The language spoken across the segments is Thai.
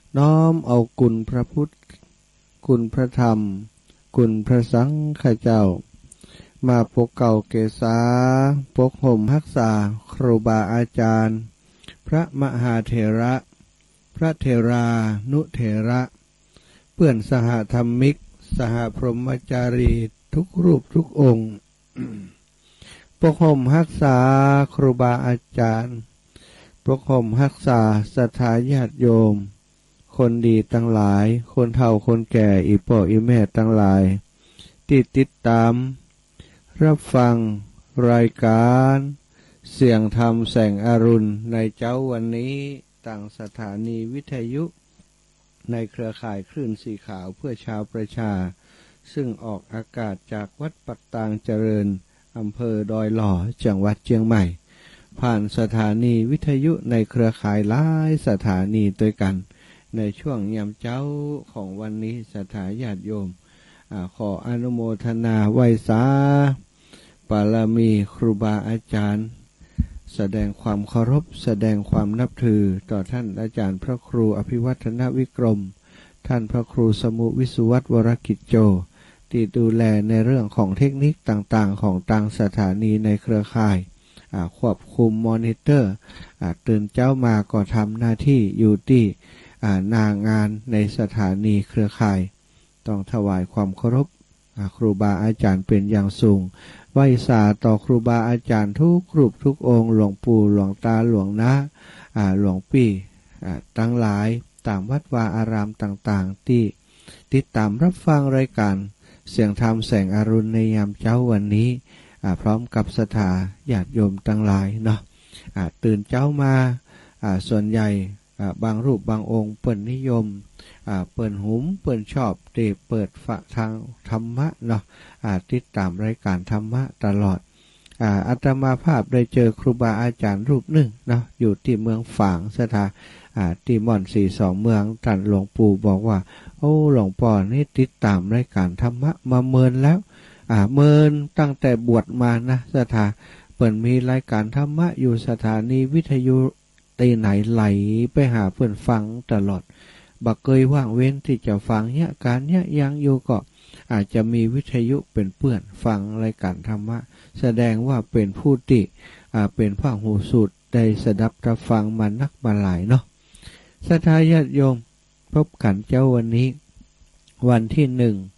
น้อมเอาคุณพระพุทธคุณพระธรรมคุณพระสังฆเจ้ามาปกเก่าเกษาปกห่มรักษาครูบาอาจารย์พระมหาเถระพระเถรานุเถระเพื่อนสหธรรมิกสหพรหมจารีทุกรูปทุกองค์ ปกห่มรักษาครูบาอาจารย์ปกห่มรักษาศรัทธาญาติโยมคนดีทั้งหลายคนเฒ่าคนแก่อีพ่ออีแม่ทั้งหลายที่ติดตามรับฟังรายการเสียงธรรมแสงอรุณในเจ้าวันนี้ต่างสถานีวิทยุในเครือข่ายคลื่นสีขาวเพื่อชาวประชาซึ่งออกอากาศจากวัดปักตางเจริญอำเภอดอยหล่อจังหวัดเชียงใหม่ผ่านสถานีวิทยุในเครือข่ายหลายสถานีด้วยกันในช่วงยามเจ้าของวันนี้สถาญาติโยมขออนุโมทนาไหว้สาบารมีครูบาอาจารย์แสดงความเคารพแสดงความนับถือต่อท่านอาจารย์พระครูอภิวัฒนวิกรมท่านพระครูสมุวิสุวัตรวรกิจโจที่ดูแลในเรื่องของเทคนิคต่างๆของต่างสถานีในเครือข่ายควบคุมมอนิเตอร์ตื่นเจ้ามาก็ทำหน้าที่อยู่ที่หน้างานในสถานีเครือข่ายต้องถวายความเคารพครูบาอาจารย์เป็นอย่างสูงไหว้สาต่อครูบาอาจารย์ทุกรูปทุกองค์หลวงปู่หลวงตาหลวงนะหลวงปี่ทั้งหลายตามวัดวาอารามต่างๆที่ติดตามรับฟังรายการเสียงธรรมแสงอรุณในยามเช้าวันนี้พร้อมกับศรัทธาญาติโยมทั้งหลายเนาะตื่นเช้ามาส่วนใหญ่บางรูปบางองค์เปิ่นนิยมเปิ่นหุมเปิ่นชอบที่เปิดฝะทางธรรมะเนาะติดตามรายการธรรมะตลอดอาตมาภาพได้เจอครูบาอาจารย์รูปหนึ่งเนาะอยู่ที่เมืองฝางสถาที่ม่อน42เมืองท่านหลวงปู่บอกว่าโอ้หลวงพ่อนี่ติดตามรายการธรรมะมาเมินแล้วเมินตั้งแต่บวชมานะสถาเปิ่นมีรายการธรรมะอยู่สถานีวิทยุตีไหนไหลไปหาเพื่อนฟังตลอดบักเคยว่างเว้นที่จะฟังเนี่ยการเนี่ยยังอยู่ก็อาจจะมีวิทยุเป็นเพื่อนฟังรายการธรรมะแสดงว่าเป็นผู้ที่เป็นพระหูสูตรได้สดับรับฟังมานักมาหลายเนาะศรัทธาญาติโยมพบกันเจ้าวันนี้วันที่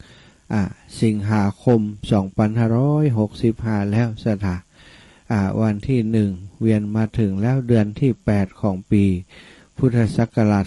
1สิงหาคม2565แล้วศรัทธาวันที่1เวียนมาถึงแล้วเดือนที่8ของปีพุทธศักราช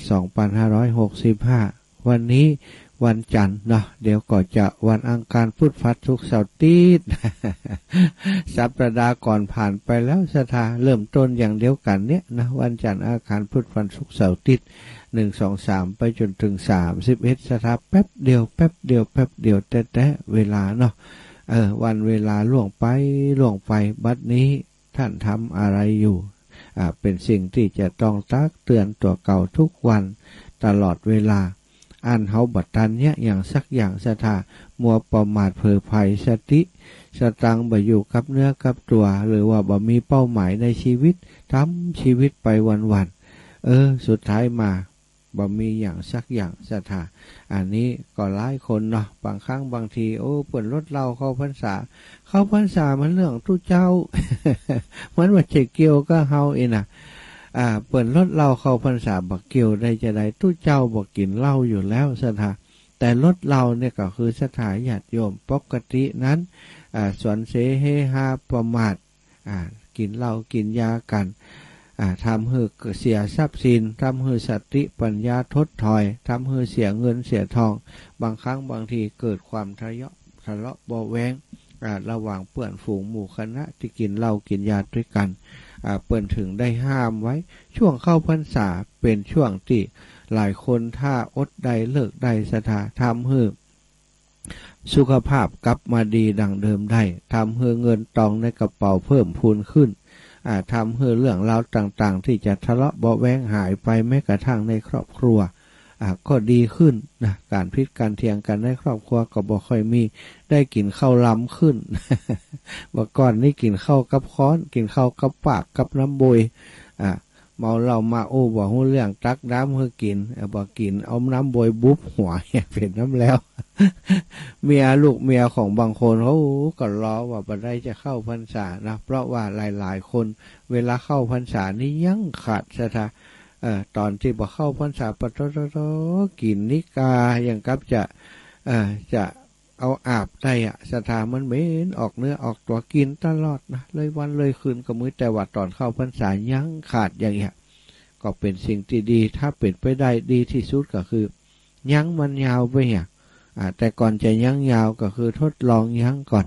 2565วันนี้วันจันทร์เนาะเดี๋ยวก็จะวันอังคารพุธพฤหัสศุกร์เสาร์อาทิตย์ สัปดาห์ก่อนผ่านไปแล้วศรัทธาเริ่มต้นอย่างเดียวกันเนี่ยนะวันจันทร์อังคารพุธวันศุกร์เสาร์อาทิตย์1 2 3ไปจนถึง31ศรัทธาแป๊บเดียวแป๊บเดียวแป๊บเดียวแต่เวลาเนาะวันเวลาล่วงไปบัดนี้ท่านทำอะไรอยู่เป็นสิ่งที่จะต้องตักเตือนตัวเก่าทุกวันตลอดเวลาอันเฮาบัดทันเนี่ยอย่างสักอย่างศรัทธามัวประมาทเผลอไผสติสตังบ่อยู่กับเนื้อกับตัวหรือว่าบ่มีเป้าหมายในชีวิตทำชีวิตไปวันๆสุดท้ายมาบ่มีอย่างสักอย่างศรัทธาอันนี้ก็หลายคนเนาะบางครั้งบางทีเปิ่นรถเราเข้าพรรษามันเรื่องทุเจ้า มันว่าเจเกี่ยวก็เฮาเองน่ะเปิ่นรถเราเข้าพรรษาบักเกี่ยวได้จะได้ทุเจ้าบ่กินเหล้าอยู่แล้วศรัทธาแต่รถเราเนี่ยก็คือสถาญาติโยมปกตินั้นสวนเสเฮฮาประมาทกินเหล้ากินยากันทำให้เสียทรัพย์สินทำให้สติปัญญาถดถอยทำให้เสียเงินเสียทองบางครั้งบางทีเกิดความทะเลาะเบาะแว้งระหว่างเพื่อนฝูงหมู่คณะที่กินเหล้ากินยาด้วยกันเปิ้นถึงได้ห้ามไว้ช่วงเข้าพรรษาเป็นช่วงที่หลายคนถ้าอดได้เลิกได้ศรัทธาทำให้สุขภาพกลับมาดีดังเดิมได้ทำให้เงินตองในกระเป๋าเพิ่มพูนขึ้นทำให้เรื่องราวต่างๆที่จะทะเลาะเบาะแว้งหายไปแม้กระทั่งในครอบครัวก็ดีขึ้นนะการพิจการเถียงกันในครอบครัวก็บ่ค่อยมีได้กินข้าวล้ำขึ้น เมื่อก่อนนี่กินข้าวกับค้อนกินข้าวกับปากกับน้ำบวยเมาเหล้ามาโอ้บ่ฮู้เรื่องตักน้ำให้กินบ่กินเอาน้ำบวยบุบหัวเป็นน้ำแล้วเมียลูกเมียของบางคนเขาก็ล้อว่าบ่ได้จะเข้าพรรษานะเพราะว่าหลายๆคนเวลาเข้าพรรษานี่ยังขาดศรัทธาตอนที่บ่เข้าพรรษาปะโตกินนิกาอย่างกับจะเอาอาบได้ศรัทธามันเหม็นออกเนื้อออกตัวกินตลอดนะเลยวันเลยคืนก็มื้อแต่ว่าตอนเข้าพรรษายังขาดอย่างเงี้ยก็เป็นสิ่งที่ดีถ้าเป็นไปได้ดีที่สุดก็คือยั้งมันยาวไปแต่ก่อนจะยั้งยาวก็คือทดลองยั้งก่อน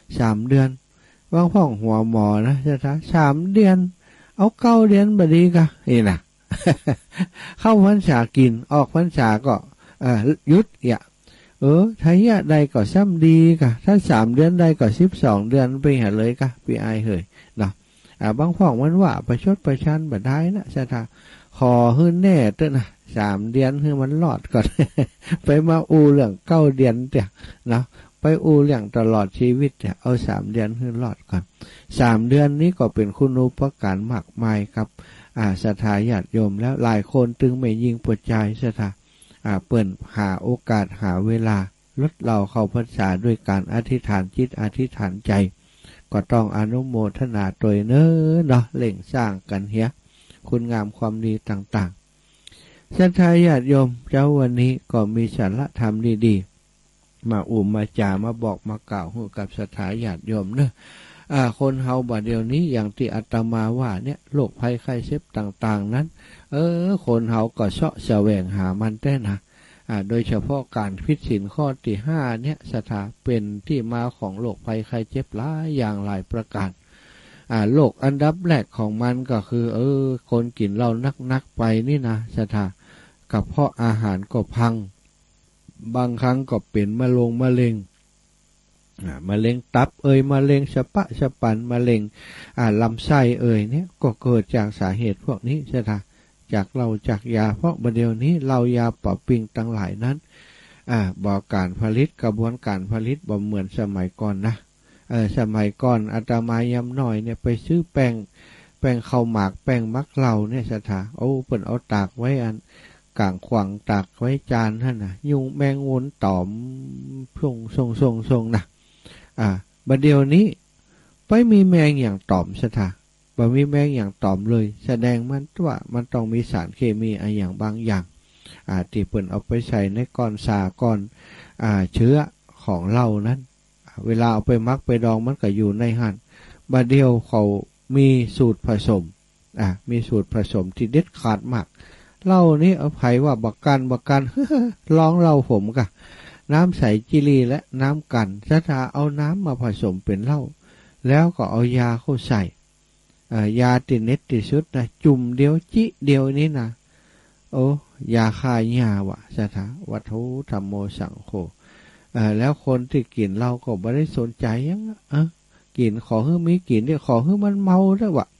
3 เดือนบางพ่องหัวหมอนะศรัทธา3 เดือนเอา9 เดือนบ่ดีกะนี่นะ เข้าพรรษากินออกพรรษาก็หยุดถ้าใดก็ซ้ำดีกะถ้า3 เดือนใดก็12 เดือนไปหาเลยกะพี่อายเฮยเนาะบางพ่องมันว่าประชดประชันบ่ได้นะศรัทธาขอฮื้อแน่เด้อนะ3 เดือนให้มันรอดก่อน ไปมาอูเรื่อง9 เดือนเด้อเนาะไปอูเรื่องตลอดชีวิตเนี่ยเอา3 เดือนให้รอดก่อน3 เดือนนี้ก็เป็นคุณูปการมากมายครับศรัทธาญาติโยมแล้วหลายคนตึงไม่ยิงปวดใจศรัทธาเปิ่นหาโอกาสหาเวลาลดเราเข้าพรรษาด้วยการอธิษฐานจิตอธิษฐานใจก็ต้องอนุโมทนาโดยเนาะเล่งสร้างกันเฮียคุณงามความดีต่างๆศรัทธาญาติโยมเจ้าวันนี้ก็มีสาระธรรมดีๆมามาจามาบอกมากล่าวให้กับศรัทธาญาติโยมเนอะคนเฮาบัดเดี๋ยวนี้อย่างที่อาตมาว่าเนี่ยโรคภัยไข้เจ็บต่างๆนั้นคนเฮาก็เสาะแสวงหามันแท้นะโดยเฉพาะการผิดศีลข้อที่5เนี่ยศรัทธาเป็นที่มาของโรคภัยไข้เจ็บหลายอย่างหลายประการโรคอันดับแรกของมันก็คือคนกินเหล้านักๆไปนี่นะศรัทธากับเพราะอาหารก็พังบางครั้งก็เป็นมะเร็งมะเร็งตับมะเร็งสะปันมะเร็งลำไส้เนี่ยก็เกิดจากสาเหตุพวกนี้ใช่ไหมจากเราจากยาเพราะประเดี๋ยวนี้เรายาปะปิงตั้งหลายนั้นบอกการผลิตกระบวนการผลิตบ่เหมือนสมัยก่อนนะสมัยก่อนอาตมายำหน่อยเนี่ยไปซื้อแป้งข้าวหมากแป้งมักเหล่าเนี่ยใช่ไหมเปิ่นเอาตากไว้กลางขวางตากไว้จานท่านนะยุงแมงวนตอมทรงนะบัดเดี๋ยวนี้ไปมีแมงอย่างตอมซะท่าบ่มีแมงอย่างตอมเลยแสดงมันว่ามันต้องมีสารเคมีอย่างบางอย่างที่เปิ่นเอาไปใส่ในก้อนสาก้อนเชื้อของเหล้านั้นเวลาเอาไปมักไปดองมันก็อยู่ในหั่นบัดเดียวเขามีสูตรผสมมีสูตรผสมที่เด็ดขาดมากเหล้านี้เอาไผว่าบักกัน ลองเหล้าผมกะน้ำใสจิลีและน้ำกันศรัทธาเอาน้ำมาผสมเป็นเหล้าแล้วก็เอายาเข้าใส่ยาติเน็ตติสุดนะจุ่มเดียวจิเดียวนี้นะยาฆ่าหญ้าวะศรัทธาวัตถุธัมโมสังโฆแล้วคนที่กินเหล้าก็ไม่ได้สนใจยังกินขอให้มีกินเนี่ยขอให้มันเมาด้วยวะ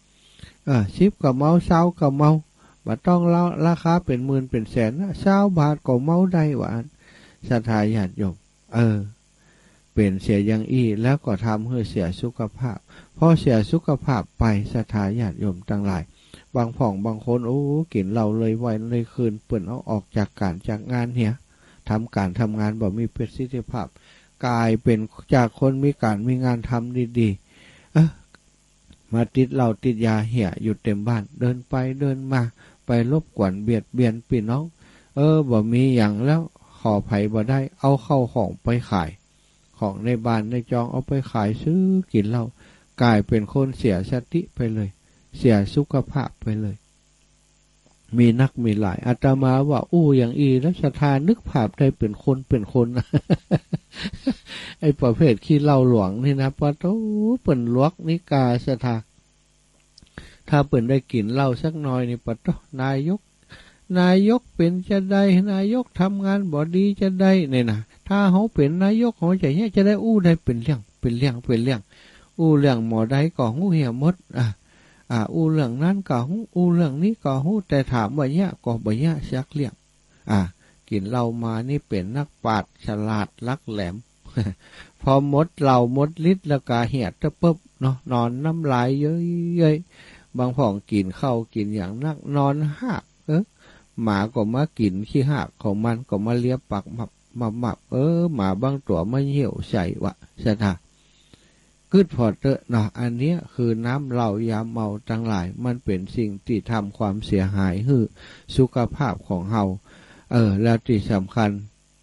10ก็เมา20ก็เมาบ่ต้องเล่าราคาเป็นหมื่นเป็นแสนนะ20 บาทก็เมาได้วะศรัทธาญาติโยมเป็นเสียอย่างแล้วก็ทำให้เสียสุขภาพพอเสียสุขภาพไปศรัทธาญาติโยมทั้งหลายบางพ่องบางคนกินเหล้าเลยไว้เลยคืนเปิ่นเอาออกจากการจากงานเหียทำการทำงานบ่มีประสิทธิภาพกลายเป็นจากคนมีการมีงานทำดีๆมาติดเหล้าติดยาเหี่ยอยู่เต็มบ้านเดินไปเดินมาไปรบกวนเบียดเบียนพี่น้องบ่มีอย่างแล้วขอไผบ่ได้เอาเข้าของไปขายของในบ้านในจองเอาไปขายซื้อกินเหล้ากลายเป็นคนเสียสติไปเลยเสียสุขภาพไปเลยมีนักมีหลายอาตมาว่าอย่างแล้วศรัทธานึกภาพได้เป็นคนนะ ไอ้ประเภทขี้เหล้าหลวงนี่นะปะโตเปิ่นลวกนิกาศรัทธาถ้าเปิ่นได้กินเหล้าสักหน่อยนี่ปะโตนายกเป็นจะได้นายกทำงานบ่ดีจะได้เนี่ยนะถ้าเขาเป็นนายกเขาจะได้ได้เป็นเรื่องเรื่องหมอใดก็หูเหี่ยมดเรื่องนั้นก็หูเรื่องนี้ก็หูแต่ถามว่าเนี่ยก็บ่เนี่ยชักเรื่องกินเหล้ามานี่เป็นนักปราชญ์ฉลาดลักแหลม พอหมดเหล้าหมดฤทธิ์แล้วก็เหี่ยตะปึ๊บเนาะนอนน้ำลายเยอะๆบางพ่องกินข้าวกินอย่างนักนอนหักหมาก็มากินขี้หักของมันก็มาเลียปากมับหมาบางตัวมาเหี่ยวใส่วะสถากึดพอเตอะเนาะอันเนี้ยคือน้ำเหล้ายาเมาทั้งหลายมันเป็นสิ่งที่ทำความเสียหายให้สุขภาพของเฮาแล้วที่สำคัญ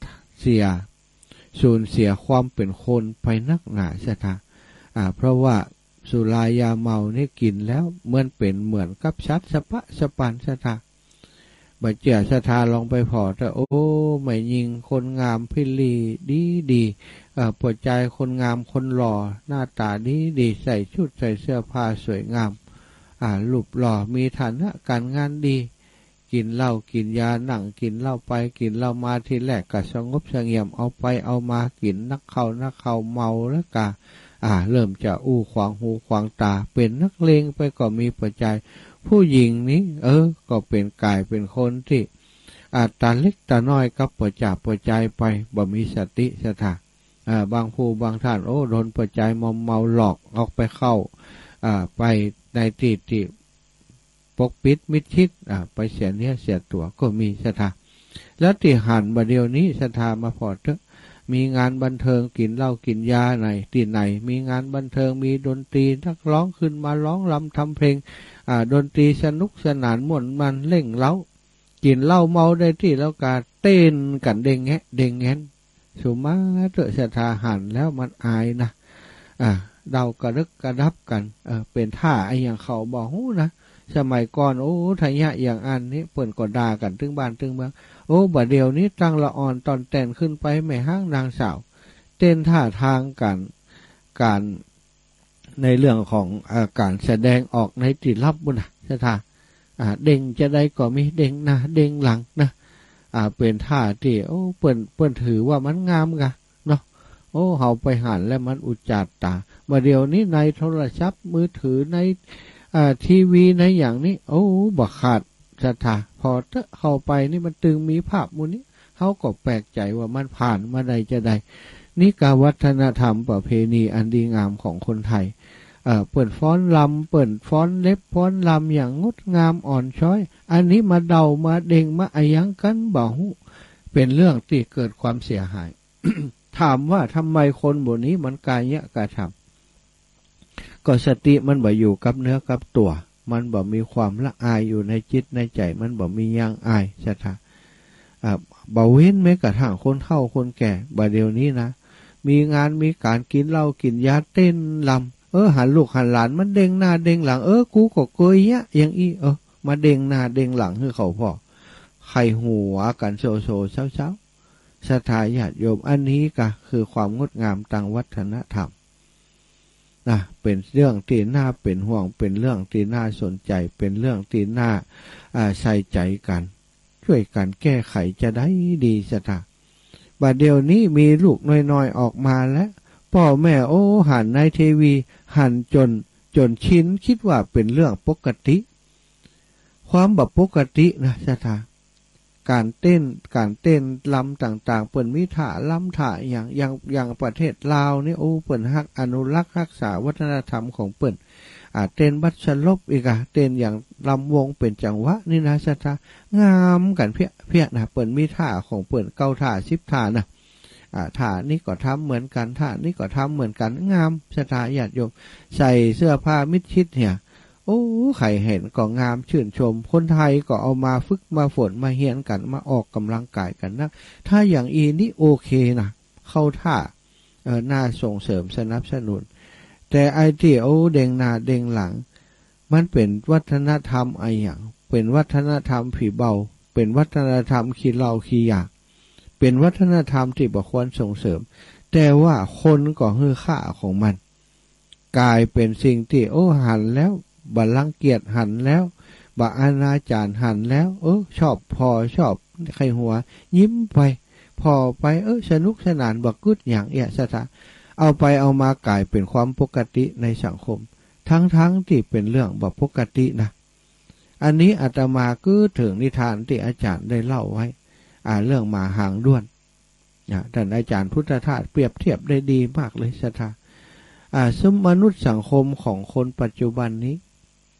สูญเสียความเป็นคนไปนักหนาสถาเพราะว่าสุรายาเมานี่กินแล้วเหมือนกับชัดสะปะสะปันสถาบัดเจียสถาลองไปพอแต่โอ้ไม่ยิงคนงามพิลีดีปวดใจคนงามคนหล่อหน้าตาดีใส่ชุดใส่เสื้อผ้าสวยงามรูปหล่อมีฐานะการงานดีกินเหล้ากินยาหนังกินเหล้าไปกินเหล้ามาทีแรกก็สงบเสงี่ยมเอาไปเอามากินนักเข้าเมาแล้วกะเริ่มจะขวางหูขวางตาเป็นนักเลงไปก็มีปัจจัยผู้หญิงนี้ก็เป็นกายเป็นคนที่ตาเล็กตาน้อยกับปัจจัยไปบ่มีสติสถาบางผู้บางท่านโดนปัจจัยมอมเมาหลอกออกไปเข้าไปในที่ปกปิดมิดชิดไปเสียเนื้อเสียตัวก็มีสถาแล้วที่หันบเดียวนี้สถามาพอเถอะมีงานบันเทิงกินเหล้ากินยาไหนที่ไหนมีงานบันเทิงมีดนตรีนักร้องขึ้นมาร้องรำทำเพลงดนตรีสนุกสนานม่วนมันเล่งเล้ากินเหล้าเมาได้ที่แล้วกาเต้นกันเด้งแงะเด้งแงนสุมาเถอะสถาหันแล้วมันอายนะเดากระดึกกระดับกันเป็นท่าไอ้อย่างเขาบอกหูนะสมัยก่อนทายะอย่างอันนี้เปิ่นก็ด่ากันตึงบ้านตึงเมืองบัดเดียวนี้ตั้งละอ่อนตอนแต่นขึ้นไปแม่ห้างนางสาวเต้นท่าทางการในเรื่องของการแสดงออกในติลับบุญสถาเด้งจะได้ก็มีเด้งหน้าเด้งหลังนะเป็นท่าที่เปิ้นถือว่ามันงามกะเนาะเฮาไปหันแล้วมันอุจจาระตาบัดเดียวนี้ในโทรศัพท์มือถือในทีวีในอย่างนี้บักขาดศรัทธาพอเข้าไปนี่มันตึงมีภาพมูนี้เขาก็แปลกใจว่ามันผ่านมาใดจะใดนี่กาวัฒนธรรมประเพณีอันดีงามของคนไทยเปิดฟ้อนลำเปิดฟ้อนเล็บฟ้อนลำอย่างงดงามอ่อนช้อยอันนี้มาเดามาเด้งมาอายังกันบ่หูเป็นเรื่องที่เกิดความเสียหาย ถามว่าทำไมคนบนนี้มันกายะกระทำก็สติมันบ่อยู่กับเนื้อกับตัวมันบ่มีความละอายอยู่ในจิตในใจมันบ่มียังอายใช่ไหมบ่เว้นแม้กระทั่งคนเฒ่าคนแก่บ่เดี๋ยวนี้นะมีงานมีการกินเหล้ากินยาเต้นลำหันลูกหันหลานมันเด้งหน้าเด้งหลังกูก็เกยยะอย่างอีมาเด้งหน้าเด้งหลังให้เขาพ่อไข่หัวกันโซเช้าศรัทธาญาติโยมอันนี้ก็คือความงดงามทางวัฒนธรรมนะเป็นเรื่องที่น่าเป็นห่วงเป็นเรื่องที่น่าสนใจเป็นเรื่องที่น่าใส่ใจกันช่วยกันแก้ไขจะได้ดีศรัทธาบัดเดี๋ยวนี้มีลูกน้อยๆออกมาแล้วพ่อแม่หันในทีวีหันจนชินคิดว่าเป็นเรื่องปกติความแบบปกตินะศรัทธาการเต้นลำต่างๆเปิ่นมีท่าลำท่าอย่างประเทศลาวนี่เปิ่นฮักอนุรักษ์รักษาวัฒนธรรมของเปิ่นเต้นบัดชลบอีกเต้นอย่างลำวงเป็นจังหวะนี่นะศรัทธางามกันเพี้ยนะเปิ่นมีท่าของเปิ่นเก้าท่า10ท่านะท่านี้ก็ทำเหมือนกันท่านี้ก็ทำเหมือนกันงามศรัทธาญาติโยมใส่เสื้อผ้ามิดชิดเนี่ยใครเห็นก็งามชื่นชมคนไทยก็เอามาฝึกมาฝนมาเฮียนกันมาออกกำลังกายกันนะถ้าอย่างนี้โอเคนะเข้าท่าน่าส่งเสริมสนับสนุนแต่ไอ้ที่เด้งหน้าเด้งหลังมันเป็นวัฒนธรรมอย่างเป็นวัฒนธรรมผีเบาเป็นวัฒนธรรมขี้เหล้าขี้ยาเป็นวัฒนธรรมที่บ่ควรส่งเสริมแต่ว่าคนก็ฮือค่าของมันกลายเป็นสิ่งที่หันแล้วบ่รังเกียจหันแล้วบ่อนาจารหันแล้วชอบพอชอบใครหัวยิ้มไปพอไปสนุกสนานบ่กึดอย่างสถาเอาไปเอามากลายเป็นความปกติในสังคมทั้งที่เป็นเรื่องบ่ปกตินะอันนี้อาตมาก็ถึงนิทานที่อาจารย์ได้เล่าไว้เรื่องหมาหางด้วนท่านอาจารย์พุทธทาสเปรียบเทียบได้ดีมากเลยศรัทธาสมมนุษย์สังคมของคนปัจจุบันนี้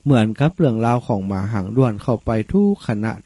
เหมือนกับเรื่องราวของหมาหางด้วนเข้าไปทุกคณะ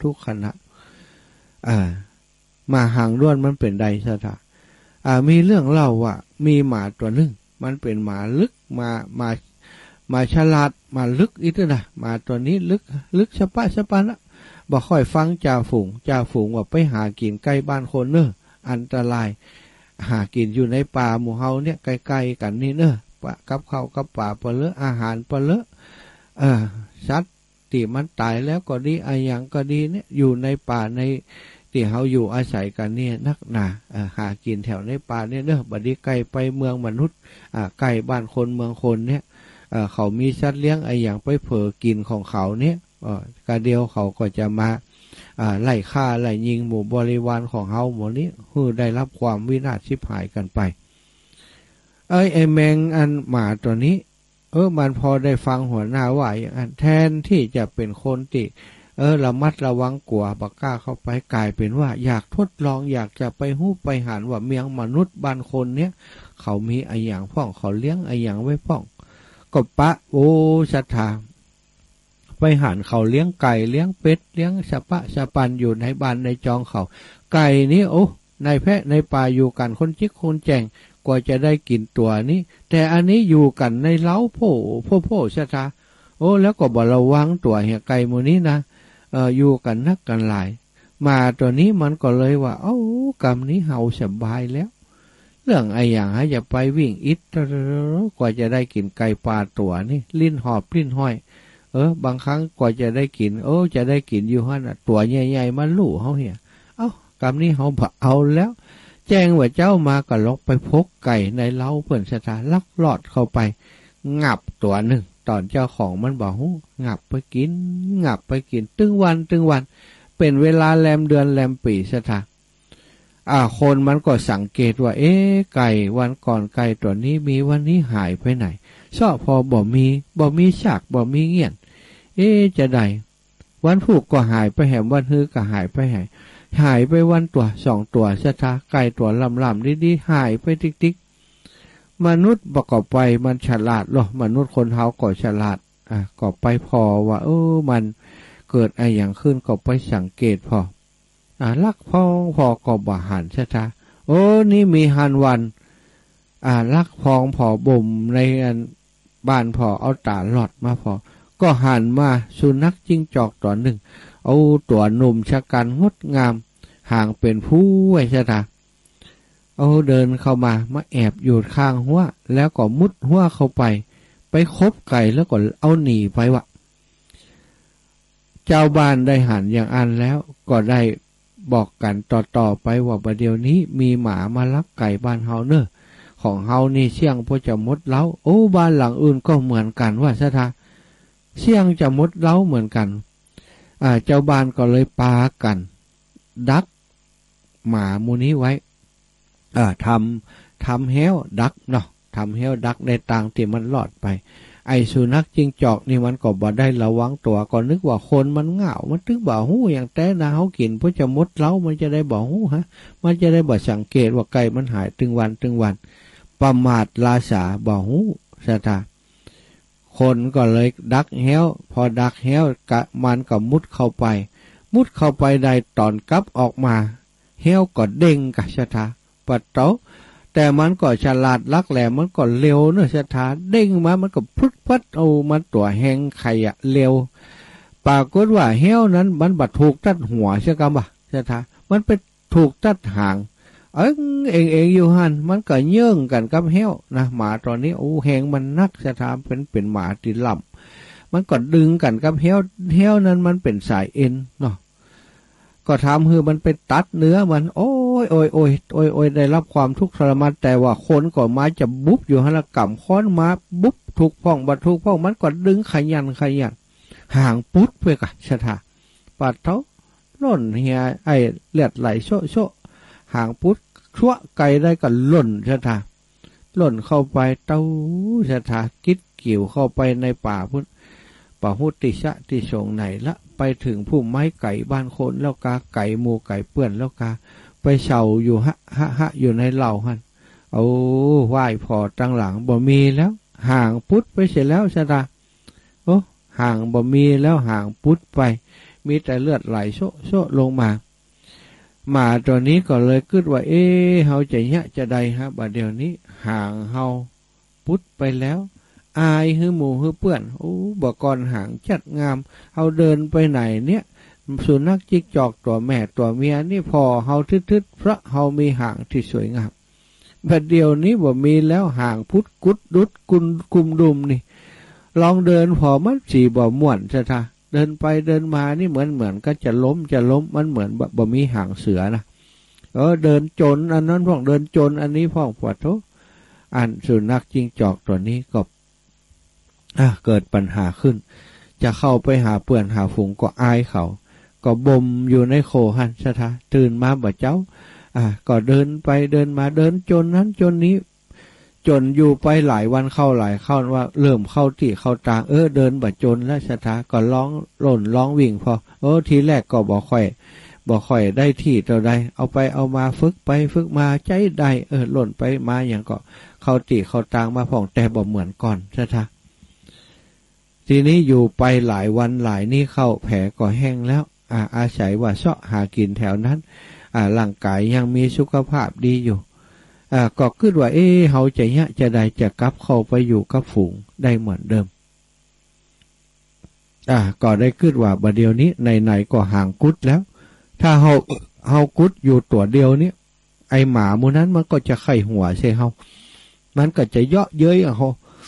หมาหางด้วนมันเป็นใดซะท่ามีเรื่องเล่าว่ามีหมาตัวหนึ่งมันเป็นหมาลึกมาฉลาดมาลึกอีกนะหมาตัวนี้ลึกสะปะนะบ่ค่อยฟังจ่าฝูงว่าไปหากินใกล้บ้านคนเนอะอันตรายหากินอยู่ในป่าหมู่เฮาเนี่ยใกล้ๆกันนี่เนอะกับข้าวกับป่าปลาเลอะอาหารปลาเลอะสัตว์ที่มันตายแล้วก็ดีอะไรอย่างก็ดีเนี่ยอยู่ในป่าในที่เฮาอยู่อาศัยกันเนี่ยนักหนาหากินแถวในป่าเนี่ยเนอะบัดนี้ใกล้ไปเมืองมนุษย์ใกล้บ้านคนเมืองคนเนี่ยเขามีสัตว์เลี้ยงอะไรอย่างไปเผลอกินของเขาเนี่ยกะเดียวเขาก็จะมาไล่ฆ่าไล่ยิงหมู่บริวารของเฮาหมดนี้คือได้รับความวินาศชิบหายกันไปไอ้แมงอันหมาตัวนี้มันพอได้ฟังหัวหน้าว่าอย่างนั้นแทนที่จะเป็นคนที่ระมัดระวังกลัวบักกล้าเข้าไปกลายเป็นว่าอยากทดลองอยากจะไปหู้ไปหันว่าเมียงมนุษย์บ้านคนเนี้ยเขามีไอ้อย่างพ่องเขาเลี้ยงไอ้อย่างไว้พ่องก็ปะโอ้ศรัทธาไปหันเขาเลี้ยงไก่เลี้ยงเป็ดเลี้ยงสะปะสะปันอยู่ในบ้านในจองเขาไก่นี้โอ้ในแพะในป่าอยู่กันคนจิกคนแจงกว่าจะได้กินตัวนี้แต่อันนี้อยู่กันในเล้าโพศรัทธาโอ้แล้วก็บ่ระวังตัวเหี้ยไก่หมู่นี้นะอยู่กันนักกันหลายมาตัวนี้มันก็เลยว่าเอ้ากรรมนี้เฮาสบายแล้วเรื่องไอ้อย่างฮะอย่าไปวิ่งอิดกว่าจะได้กินไก่ปลาตัวนี่ลิ้นหอบลิ้นห้อยบางครั้งกว่าจะได้กินจะได้กินอยู่ฮะน่ะตัวใหญ่ๆมันลู่เฮาเหี้ยกรรมนี้เฮาบ่เอาแล้วแจ้งว่าเจ้ามาก็ลกไปพกไก่ในเล้าเพิ่นสถานลักลอดเข้าไปงับตัวหนึ่งตอนเจ้าของมันบอกฮู้งับไปกินตึงวันเป็นเวลาแรมเดือนแรมปีสถานคนมันก็สังเกตว่าไก่วันก่อนไก่ตัวนี้มีวันนี้หายไปไหนซ่อพอบ่มีฉากบ่มีเงี่ยนจะได้วันผูกก็หายไปแหมวันฮือก็หายไปหายไปวันตัว2ตัวสถาไก่ตัวลำๆดีๆหายไปติ๊กมนุษย์ประกอบไปมันฉลาดหรอมนุษย์คนเฮาก็ฉลาดก็ไปพอว่ามันเกิดอะไรอย่างขึ้นก็ไปสังเกตพอลักพอก็บ่หันซะท่านี่มีหันวันลักพองพอบ่มในบ้านพอเอาตาหลอดมาพอก็หันมาสุนัขจิ้งจอกตัวหนึ่งเอาตัวหนุ่มชะกันงดงามห่างเป็นผู้ไว้ซะท่าเดินเข้ามาแอบอยู่ข้างหัวแล้วก็มุดหัวเข้าไปคบไก่แล้วก็เอาหนีไปวะเจ้าบ้านได้หันอย่างอันแล้วก็ได้บอกกันต่อไปว่าประเดี๋ยวนี้มีหมามาลักไก่บ้านเฮาเนอะของเฮานี่เสี่ยงพอจะมดเล้าบ้านหลังอื่นก็เหมือนกันว่าซะท่าเสี่ยงจะมดเล้าเหมือนกันเจ้าบ้านก็เลยปากันดักหมามูนี้ไว้ทำแห้วดักเนาะทำแห้วดักในต่างที่มันรอดไปไอ้สุนัขจิ้งจอกนี่มันก็บ่ได้ระวังตัวก็นึกว่าคนมันเหงามันถึงบ่ฮู้อย่างแต่นาเฮากินเพื่อจะมดเล้ามันจะได้บ่ฮู้ฮะมันจะได้บ่สังเกตว่าไก่มันหายตึงวันประมาทลาสาบ่ฮู้ซะท่าคนก็เลยดักแห้วพอดักแห้วมันก็มุดเข้าไปได้ตอนกลับออกมาแห้วก็เด้งกะซะท่าปัดเตาแต่มันก็ฉลาดลักแหลมมันก็เร็วเนอะสถานเด้งมามันก็พึดพัดมันตัวแหงไข่เร็วปรากฏว่าแห้วนั้นมันบัดถูกตัดหัวใช่กันป่ะสถานมันไปถูกตัดหางเองอยู่หันมันก็เยื่องกันกับแห้วนะหมาตอนนี้แหงมันนักสถานเป็นหมาติดลำมันก็ดึงกันกับแห้วนั้นมันเป็นสายเอ็นเนาะก็ทำคือมันไปตัดเนื้อมันโอ้ยได้รับความทุกข์ทรมานแต่ว่าคนก็มาจะบุ๊บอยู่ฮะละก่ำค้อนมาบุ๊บถูกพ่องบัดถูกพ่องมันก็ดึงขยันห่างปุ๊ดไปกะชะทาปัดเท้าล่นเฮียไอเลือดไหลโชห่างปุ๊ดชั่วไกลได้ก็ล่นชะทาล่นเข้าไปเต้าชะทากิดกิ่วเข้าไปในป่าพุทธป่าหุติชะที่ชงไหนละไปถึงพุ่มไม้ไก่บ้านคนแล้วกาไก่หมูไก่เปื้อนแล้วกาไปเฉาอยู่ฮะอยู่ในเหล่าหันไหว้พอตั้งหลังบ่มีแล้วห่างพุทธไปเสร็จแล้วชะตาห่างบ่มีแล้วห่างพุดไปมีแต่เลือดไหลโชะลงมาหมาตัวนี้ก็เลยคิดว่าเฮาจะยะจะใดฮะบัดเดี๋ยวนี้ห่างเฮาพุดไปแล้วอายหื้อหมู่หื้อเปื้อนโอ้บ่ก่อนห่างจัดงามเฮาเดินไปไหนเนี่ยสุนัขจิกจอกตัวแม่ตัวเมียนี่พอเฮาทึดๆเพราะเฮามีห่างที่สวยงามบัดเดี๋ยวนี้บ่มีแล้วห่างพุดกุดดุดกุมดุมนี่ลองเดินพอมันสีบ่ม่วนซะท่าเดินไปเดินมานี่เหมือนก็จะล้มมันเหมือนบ่มีห่างเสือนะเดินจนอันนั้นพ่องเดินจนอันนี้พ่องปวดโถอันสุนัขจิ้งจอกตัวนี้ก็เกิดปัญหาขึ้นจะเข้าไปหาเปื่อนหาฝูงก็อายเขาก็บ่มอยู่ในโคหันซะท่าตื่นมาบ่เจ้าก็เดินไปเดินมาเดินจนนั้นจนนี้จนอยู่ไปหลายวันเข้าว่าเริ่มเข้าที่เข้าตางเดินบ่จนแล้วชะทาก็ร้องหล่นร้องวิ่งพอทีแรกก็บ่ค่อยได้ที่เท่าใดเอาไปเอามาฝึกไปฝึกมาใจได้หล่นไปมาอย่างก็เข้าที่เข้าตางมาพ่องแต่บ่เหมือนก่อนชะทาทีนี้อยู่ไปหลายวันหลายนี่เข้าแผลก็แห้งแล้วอาศัยว่าเสาะหากินแถวนั้นร่างกายยังมีสุขภาพดีอยู่ก็คิดว่าเฮาจะจะได้จะกลับเข้าไปอยู่กับฝูงได้เหมือนเดิมก็ได้คิดว่าบัดเดี๋ยวนี้ไหนๆก็ห่างกุดแล้วถ้าเฮากุดอยู่ตัวเดียวนี้ไอหมาหมู่นั้นมันก็จะไข้หัวใช่เฮามันก็จะเยาะเย้ยเฮา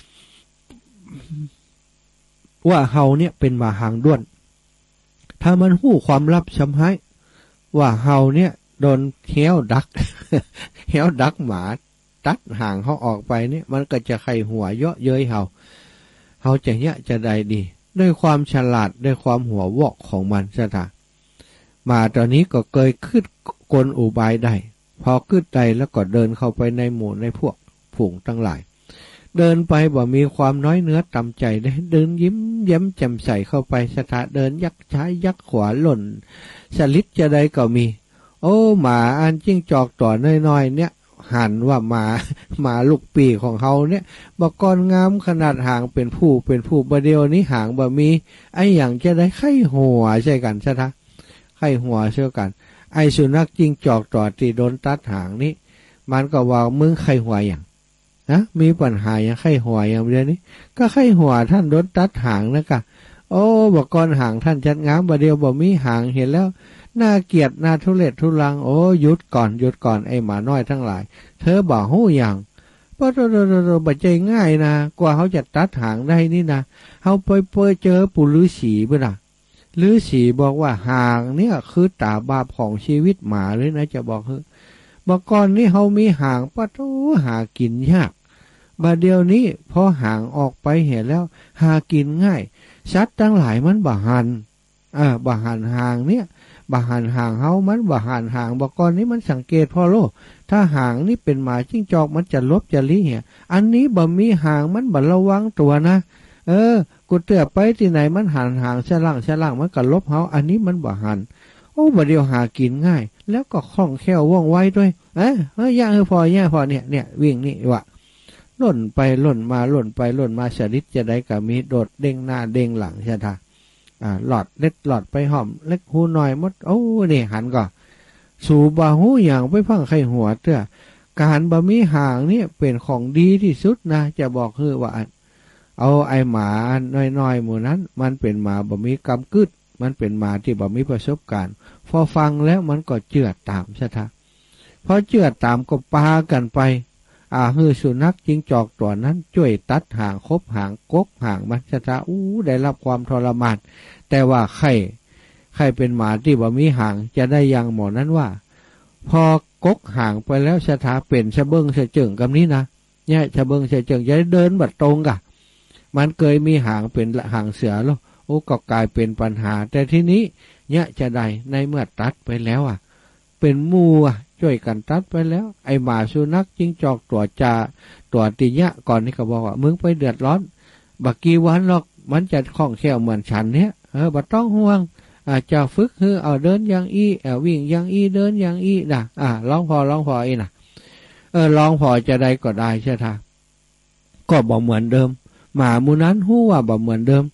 ว่าเฮาเนี่ยเป็นหมาหางด้วนถ้ามันหู้ความลับช้ำให้ว่าเฮาเนี่ยโดนเหี้ยวดัก เหี้ยวดักหมาตัดห่างเขาออกไปเนี่ยมันก็จะไข้หัวเยาะเย้ยเฮาจะจะได้ดีด้วยความฉลาดด้วยความหัววอกของมันซะท่าหมาตัวนี้ก็เคยขึ้นกลอุบายได้พอขึ้นได้แล้วก็เดินเข้าไปในหมู่ในพวกฝูงทั้งหลายเดินไปบ่มีความน้อยเนื้อต่ำใจได้เดินยิ้มแย้มแจ่มใสเข้าไปซะท่าเดินยักซ้ายยักขวาหล่นสลิดจะได้ก็มีหมาอันจิ้งจอกตัวน้อยๆเนี่ยหันว่าหมาลูกปีของเขาเนี่ยบ่ก่อนงามขนาดหางเป็นผู้บ่เดียวนี้หางบ่มีไอ้อย่างจะได้ไข้หัวใช่กันซะท่าไข้หัวเช่นกันไอ้สุนัขจิ้งจอกตัวที่โดนตัดหางนี้มันก็ว่ามึงไข้หัวอย่างมีปัญหาอย่างไข้หัวอย่างเดียวนี้ก็ไข้หัวท่านโดนตัดหางนะกะบ่ก่อนหางท่านจัดงามบ่เดียวบ่มีหางเห็นแล้วน่าเกียดน่าทุเรศทุลังหยุดก่อนไอ้หมาน้อยทั้งหลายเธอบ่ฮู้อย่างบ่ใจง่ายนะกว่าเขาจะตัดหางได้นี่นะเฮาไปเจอปู่ฤาษีบ่ล่ะฤาษีบอกว่าหางเนี่ยคือตาบาปของชีวิตหมาเลยนะจะบอกเฮ้บ่ก่อนนี้เฮามีหางปะโตหากินยากบัดเดี๋ยวนี้พอหางออกไปเห็นแล้วหากินง่ายสัตว์ทั้งหลายมันบ่หันบ่หันหางเนี่ยบ่หันหางเฮามันบ่หันหางบ่ก่อนนี้มันสังเกตพอโลถ้าหางนี่เป็นหมาจิ้งจอกมันจะลบจะลี้เหี้ยอันนี้บ่มีหางมันบ่ระวังตัวนะกูเตือไปที่ไหนมันหันหางฉล่างมันก็ลบเฮาอันนี้มันบ่หันบ่เดียวหากินง่ายแล้วก็คล่องแคล่วว่องไวด้วยย่าพอเนี่ยวิ่งนี่วะหล่นไปหล่นมาสลิดจะได้ก็มีโดดเด้งหน้าเด้งหลังใช่ท่าหลอดเล็ดหลอดไปหอมเล็กหูหน่อยมดนี่หันก็สู่บ่หูอย่างไปพังไข้หัวเตื้อการบ่มีหางนี่เป็นของดีที่สุดนะจะบอกคือว่าไอหมาน้อยๆหมู่นั้นมันเป็นหมาบ่มีกำกึดมันเป็นหมาที่บ่มีประสบการณ์พอฟังแล้วมันก็เจือตามซะท่าพอเจือตามก็ปากันไปฮือสุนัขจิ้งจอกตัวนั้นช่วยตัดหางคบหางกกหางมันซะท่าได้รับความทรมานแต่ว่าใครเป็นหมาที่บ่มีหางจะได้ยังหมอนั้นว่าพอกกหางไปแล้วชะทาเป็นชะเบิ้งชะเจิงกับนี้นะเนี่ยชะเบิ้งชะเจิงจะเดินบัดตรงกะมันเคยมีหางเป็นหางเสือแล้วก็กลายเป็นปัญหาแต่ทีนี้เนี่ยจะได้ในเมื่อตัดไปแล้วเป็นหมู่ช่วยกันตัดไปแล้วไอหมาสุนัขจิ้งจอกตัวติยะก่อนนี่ก็บอกว่ามึงไปเดือดร้อนบักกี่วันหรอกมันจะคล่องแคล่วเหมือนฉันเนี่ยบ่ต้องห่วงจะฝึกเอาเดินอย่างวิ่งอย่างเดินอย่างนะร้องพอนะร้องพอจะได้ก็ได้ใช่ท่าก็บอกเหมือนเดิมหมาหมู่นั้นหู้ว่าบอกเหมือนเดิม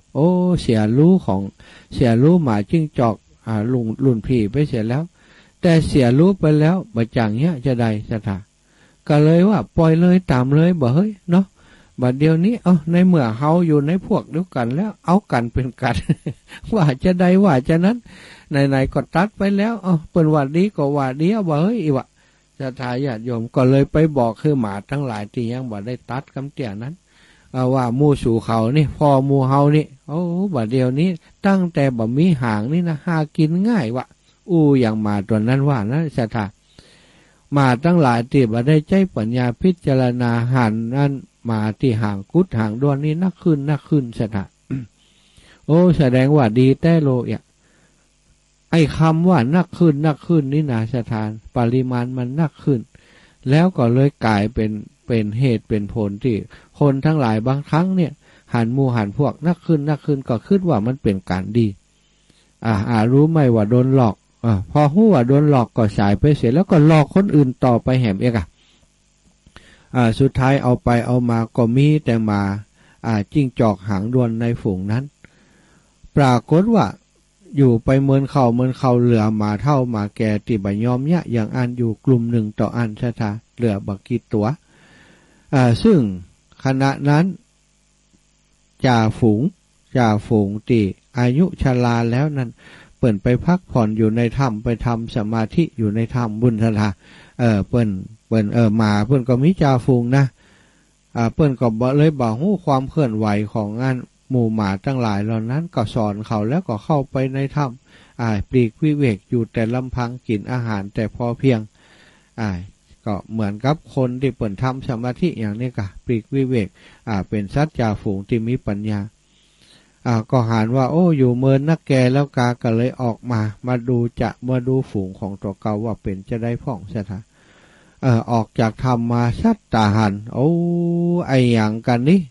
โอ้เสียรู้หมาจิ้งจอกลุนพี่ไปเสียแล้วแต่เสียรู้ไปแล้วบ่จังเนี้ยจะได้สถาก็เลยว่าปล่อยเลยตามเลยบ่เฮ้ยเนาะบัดเดียวนี้ในเมื่อเฮาอยู่ในพวกเดียวกันแล้วเอากันเป็นกัน ว่าจะใดว่าจะนั้นไหนๆก็ตัดไปแล้วเปิ้นว่าดีก็ว่าดีบ่เฮ้ยอีวะศรัทธาญาติโยมก็เลยไปบอกคือหมาทั้งหลายที่ยังบ่ได้ตัดกำเตี่ยนั้นว่าหมู่สู่เขานี่พอหมู่เฮานี่บัดเดียวนี้ตั้งแต่บ่มีหางนี่นะหากินง่ายวะอย่างหมาตัวนั้นว่านะศรัทธามาตั้งหลายที่บ่ได้ใจปัญญาพิจารณาหันนั้นมาที่ห่างกุดห่างด้วนนี่นักขึ้นศรัทธา แสดงว่าดีแต่โลไอ้คำว่านักขึ้นนี่นะศรัทธาปริมาณมันนักขึ้นแล้วก็เลยกลายเป็นเหตุเป็นผลที่คนทั้งหลายบางครั้งเนี่ยหันหมู่หันพวกนักขึ้นก็คิดว่ามันเป็นการดีรู้ไหมว่าโดนหลอกพอหู้ว่าโดนหลอกก็สายไปเสียแล้วก็หลอกคนอื่นต่อไปแหมเอกสุดท้ายเอาไปเอามาก็มีแต่มาจิ้งจอกหางดวนในฝูงนั้นปรากฏว่าอยู่ไปเมินเขาเหลือมาเท่ามาแก่ติบยอมเนี่ยอย่างอันอยู่กลุ่มหนึ่งต่ออันชะทาเหลือบักกี่ตัวซึ่งขณะนั้นจ่าฝูงตีอายุชราแล้วนั้นเปิ่นไปพักผ่อนอยู่ในถ้ำไปทำสมาธิอยู่ในถ้ำบุญทลาเปิ่นมาเปิ่นก็มีจ่าฝูงนะเปิ่นก็เลยบอกฮู้ความเคลื่อนไหวของงานหมู่หมาทั้งหลายเหล่านั้นก็สอนเขาแล้วก็เข้าไปในถ้ำปลีกวิเวกอยู่แต่ลำพังกินอาหารแต่พอเพียงก็เหมือนกับคนที่เปิ่นทำสมาธิอย่างนี้ก็ปลีกวิเวกเป็นสัตว์จ่าฝูงที่มีปัญญาก็หานว่าอยู่เมินนักแกแล้วกาก็เลยออกมาดูฝูงของตัวเก่าว่าเป็นจะได้พ่องใช่ไหมออกจากธรรมมาชัดตาหันไออย่างกันนี่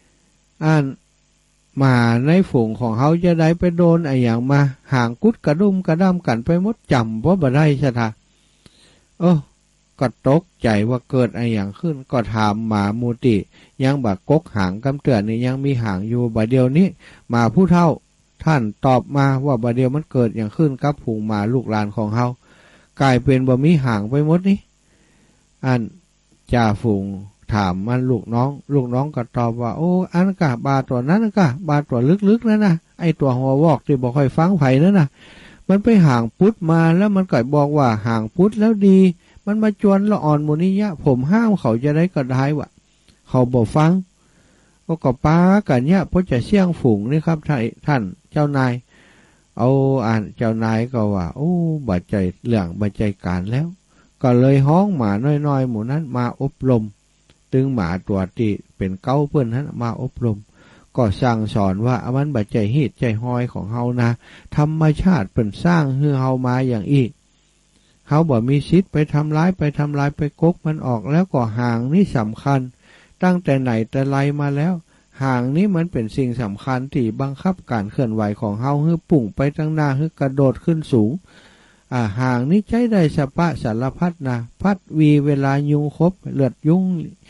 มาในฝูงของเขาจะได้ไปโดนไออย่างมาห่างกุดกระดุมกระด้ำกันไปหมดจำเพราะบ่ได้ใช่ไหมก็ตกใจว่าเกิดไออย่างขึ้นก็ถามหมามูติยังบักกกหางกำเตือนนี่ยังมีหางอยู่บัดเดียวนี้มาผู้เฒ่าท่านตอบมาว่าบัดเดียวมันเกิดอย่างขึ้นกับฝูงหมาลูกหลานของเขากลายเป็นบ่มีหางไปหมดนี่จ่าฝูงถามมันลูกน้องก็ตอบว่าอันกะบาตัวนั้นกะบาตัวลึกๆนั่นนะไอตัวหัววอกที่บ่ค่อยฟังไผนั่นนะมันไปห่างพุทธมาแล้วมันก็บอกว่าห่างพุทธแล้วดีมันมาจวนละอ่อนโมนิยะผมห้ามเขาจะได้ก็ได้วะเขาบอกฟังก็ป้ากันเนี่ยเพราะจะเสี่ยงฝูงนี่ครับท่านเจ้านายเจ้านายก็ว่าบาดใจเรื่องบาดใจการแล้วก็เลยห้องหมาน้อยๆหมู่นั้นมาอบรมตึงหมาตัวที่เป็นเก้าเพื่อนนั้นมาอบรมก็สั่งสอนว่ามันบาดใจฮีดใจห้อยของเฮานะธรรมชาติเป็นสร้างให้เฮามาอย่างอีกเขาบอกมีสิทธิ์ไปทำร้ายไปกกมันออกแล้วก็ห่างนี่สำคัญตั้งแต่ไหนแต่ไรมาแล้วห่างนี้มันเป็นสิ่งสำคัญที่บังคับการเคลื่อนไหวของเฮาให้ปุ่งไปตั้งหน้าให้กระโดดขึ้นสูงห่างนี้ใจได้สปะสารพัดนะพัดวีเวลายุงคบเลือดยุ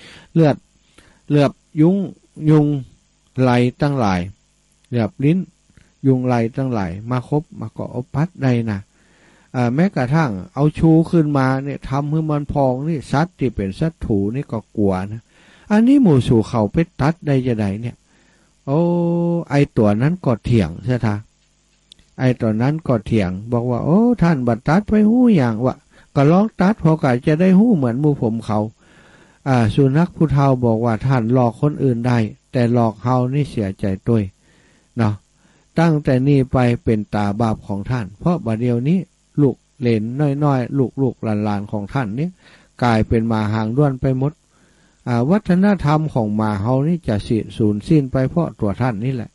งไหลตั้งหลายเหลือบลิ้นยุงไหลตั้งหลายมาคบมาเกาะพัดได้นะแม้กระทั่งเอาชูขึ้นมาเนี่ยทำให้มันพองนี่สัตว์ที่เป็นสัตว์ถูนี่ก็กลัวนะอันนี้หมู่สู่เขาไปตัดได้จะไหนเนี่ยไอตัวนั้นก็เถียงใช่ไหมไอตัวนั้นก็เถียงบอกว่าท่านบัดตัดไปหู้อย่างวะก็ลองตัดพอกะจะได้หู้เหมือนหมู่ผมเขาสุนัขผู้เฒ่าบอกว่าท่านหลอกคนอื่นได้แต่หลอกเฮานี่เสียใจด้วยเนาะตั้งแต่นี้ไปเป็นตาบาปของท่านเพราะบัดเดียวนี้ลูกเหลนน้อยๆลูกหลานของท่านนี้กลายเป็นหมาหางด้วนไปหมดวัฒนธรรมของหมาเฮานี่จะสูญสิ้นไปเพราะตัวท่านนี่แหละ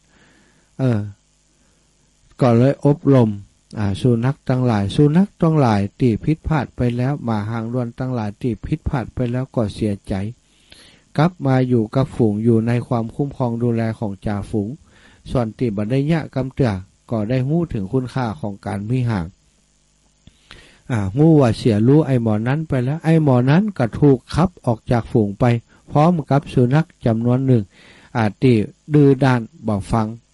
ก็เลยอบรมสุนัขทั้งหลายที่ผิดพลาดไปแล้วหมาหางด้วนทั้งหลายที่ผิดพลาดไปแล้วก็เสียใจกลับมาอยู่กับฝูงอยู่ในความคุ้มครองดูแลของจ่าฝูงส่วนที่บัดได้ยะกำเตือก็ได้หู้ถึงคุณค่าของการมีห่างงูว่าเสียรู้ไอหมอนั้นไปแล้วไอหมอนั้นก็ถูกขับออกจากฝูงไปพร้อมกับสุนัขจำนวนหนึ่งที่ดื้อด้านบ่ฟัง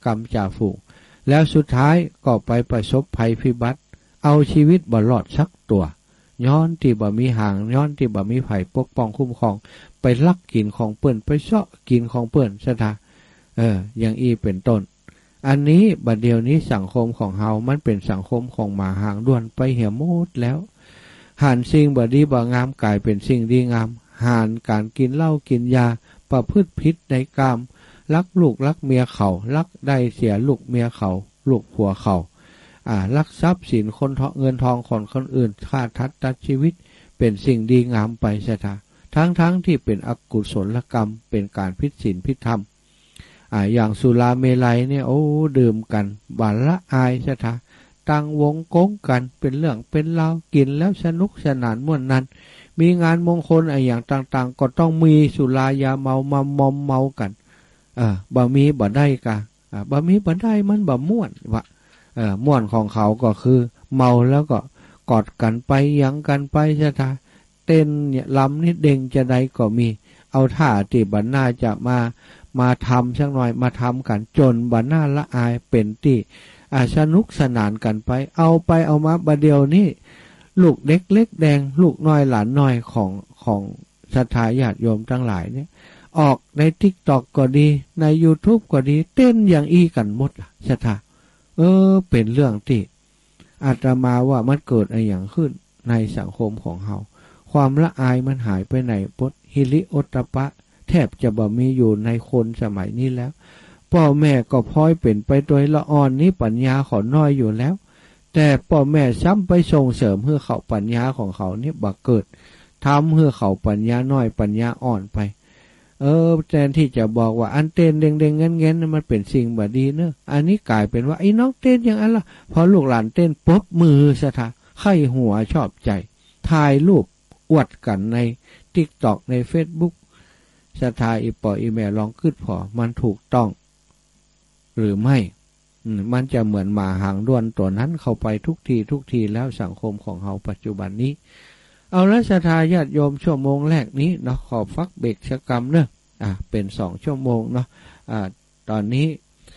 กรรมจ่าฝูงแล้วสุดท้ายก็ไปประสบภัยพิบัติเอาชีวิตบ่รอดสักตัวย้อนที่บ่มีหางย้อนที่บ่มีไผปกป้องคุ้มครองไปลักกินของเปิ้นไปเซาะกินของเปิ้นซะท่าอย่างอีเป็นต้นอันนี้บัดเดียวนี้สังคมของเฮามันเป็นสังคมของหมาหางด้วนไปเหี่ยหมดแล้วหานสิ่งบ่ดีบ่งามกลายเป็นสิ่งดีงามหานการกินเหล้ากินยาประพฤติผิดในกามลักลูกลักเมียเขาลักได้เสียลูกเมียเขาลูกผัวเขาลักทรัพย์สินคนเงินทองของคนอื่นฆ่าตัดชีวิตเป็นสิ่งดีงามไปซะท่าทั้งที่เป็นอกุศลกรรมเป็นการผิดศีลผิดธรรมอย่างสุราเมลัยเนี่ยโอ้ดื่มกันบัลละอายซะท่าตั้งวงโก๊งกันเป็นเรื่องเป็นราวกินแล้วสนุกสนานม่วนนั้นมีงานมงคลอย่างต่างๆก็ต้องมีสุรายาเมามเมากันบ่มีบ่ได้กะบ่มีบ่ได้มันบ่ม่วนวะม่วนของเขาก็คือเมาแล้วก็กอดกันไปยังกันไปซะท่าเต้นเนี่ยลำนี่เด้งจะใดก็มีเอาท่าที่บัดหน้าจะมาทำสักหน่อยมาทำกันจนบัดหน้าละอายเป็นที่สนุกสนานกันไปเอาไปเอามาบัดเดียวนี้ลูกเด็กเล็กแดงลูกน้อยหลานน้อยของศรัทธาญาติโยมทั้งหลายเนี่ยออกใน TikTok ก็ดีใน YouTube ก็ดีเต้นอย่างอีกันหมดศรัทธาเป็นเรื่องที่อาตมาว่ามันเกิดอะไรอย่างขึ้นในสังคมของเฮาความละอายมันหายไปไหนปดฮิริโอตตปะแทบจะบ่มีอยู่ในคนสมัยนี้แล้วพ่อแม่ก็พลอยเป็นไปโดยละอ่อนนี้ปัญญาขอน้อยอยู่แล้วแต่พ่อแม่ซ้ำไปส่งเสริมเพื่อเขาปัญญาของเขาเนี่ยบักเกิดทำเพื่อเขาปัญญาน้อยปัญญาอ่อนไปแทนที่จะบอกว่าอันเต้นเด้งๆเงี้ยมันเป็นสิ่งบ่ดีเนอะอันนี้กลายเป็นว่าไอ้น้องเต้นอย่างนั้นล่ะพอลูกหลานเต้นปุ๊บมือสะทะไข้หัวชอบใจถ่ายรูปอวดกันใน TikTok ใน Facebook สะทาอีปออีแม่ลองคิดพอมันถูกต้องหรือไม่มันจะเหมือนหมาหางด้วนตัวนั้นเข้าไปทุกทีแล้วสังคมของเฮาปัจจุบันนี้เอาละศรัทธาญาติโยมชั่วโมงแรกนี้เนาะขอฟักเบรกสักกรรมเนอะเป็น2 ชั่วโมงเนาะตอนนี้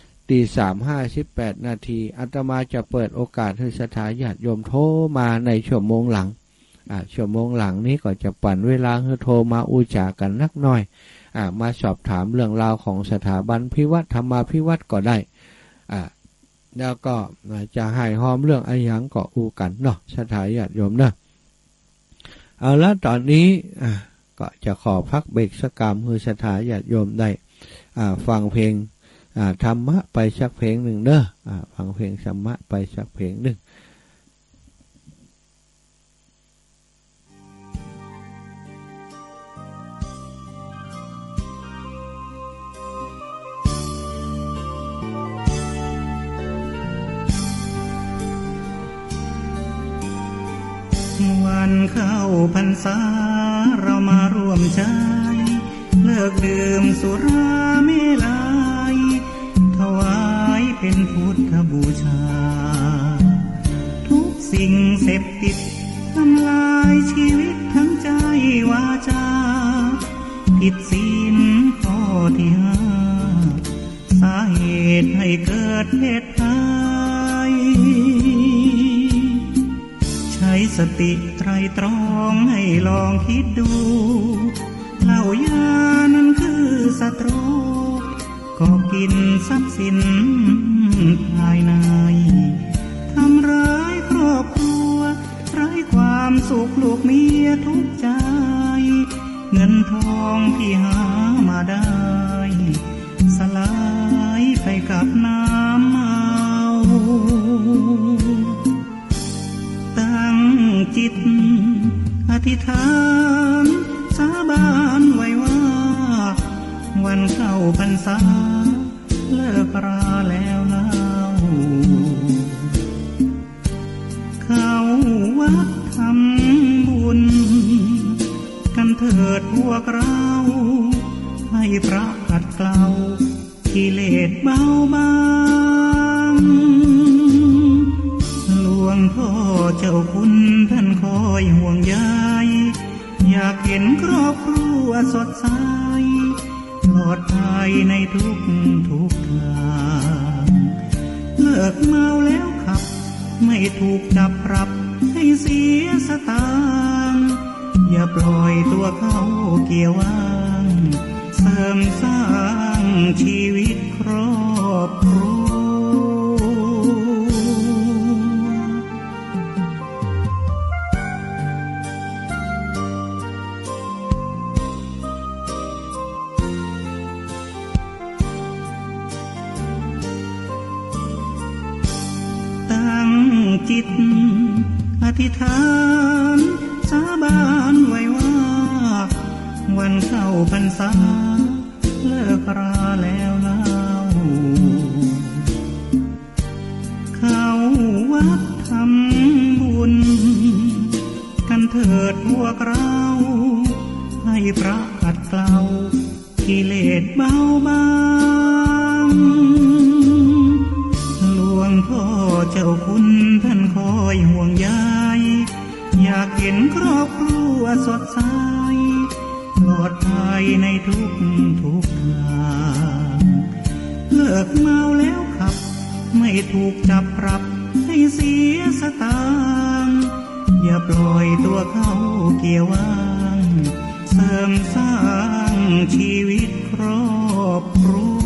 3:58 นาทีอาตมาจะเปิดโอกาสให้ศรัทธาญาติโยมโทรมาในชั่วโมงหลังชั่วโมงหลังนี้ก็จะปั่นเวลาให้โทรมาอุจากันนักหน่อยมาสอบถามเรื่องราวของสถาบันพิวัตรธรรมาพิวัตรก็ได้แล้วก็จะให้หอมเรื่องอะไรอย่างก็อูกันเนาะศรัทธาญาติโยมเนาะเอาละตอนนี้ก็จะขอพักเบรกสักกรรมคือศรัทธาญาติโยมได้ฟังเพลงธรรมะไปสักเพลงหนึ่งเด้อฟังเพลงธรรมะไปสักเพลงหนึ่งวันเข้าพรรษาเรามาร่วมใจเลิกดื่มสุราเมลัยถวายเป็นพุทธบูชาทุกสิ่งเสพติดทำลายชีวิตทั้งใจวาจาผิดศีลข้อที่5สาเหตุให้เกิดเพศภัยใช้สติไตรตรองให้ลองคิดดูเหล้ายานั้นคือศัตรูก็กินทรัพย์สินภายในทำร้ายครอบครัวไร้ความสุขลูกเมียทุกใจเงินทองที่หามาได้สลายไปกับน้ำเมาตั้งจิตอธิษฐานสาบานไว้ว่าวันเข้าพรรษาเลิกราแล้วเล่าเข้าวัดทำบุญกันเถิดพวกเราให้พระขัดเกลากิเลสเบาบางหลวงพ่อเจ้าคุณท่านคอยห่วงใยอยากเห็นครอบครัวสดใสปลอดภัยในทุกทางลิกเมาแล้วขับไม่ถูกจับปรับให้เสียสตางค์อย่าปล่อยตัวเขาเกี่ยวว่างเสริมสร้างชีวิตครอบครัวตั้งจิตอธิษฐานสาบานไว้ว่าวันเข้าพรรษาเลิกราแล้วเล่าเข้าวัดทำบุญกันเถิดพวกเราให้พระขัดเกลากิเลสเบาบางหลวงพ่อเจ้าคุณท่านคอยห่วงใยอยากเห็นครอบครัวสดใสปลอดภัยในทุกทางเลิกเมาแล้วขับไม่ถูกจับปรับให้เสียสตางค์อย่าปล่อยตัวเขาเกี่ยวว่างเสริมสร้างชีวิตครอบครัว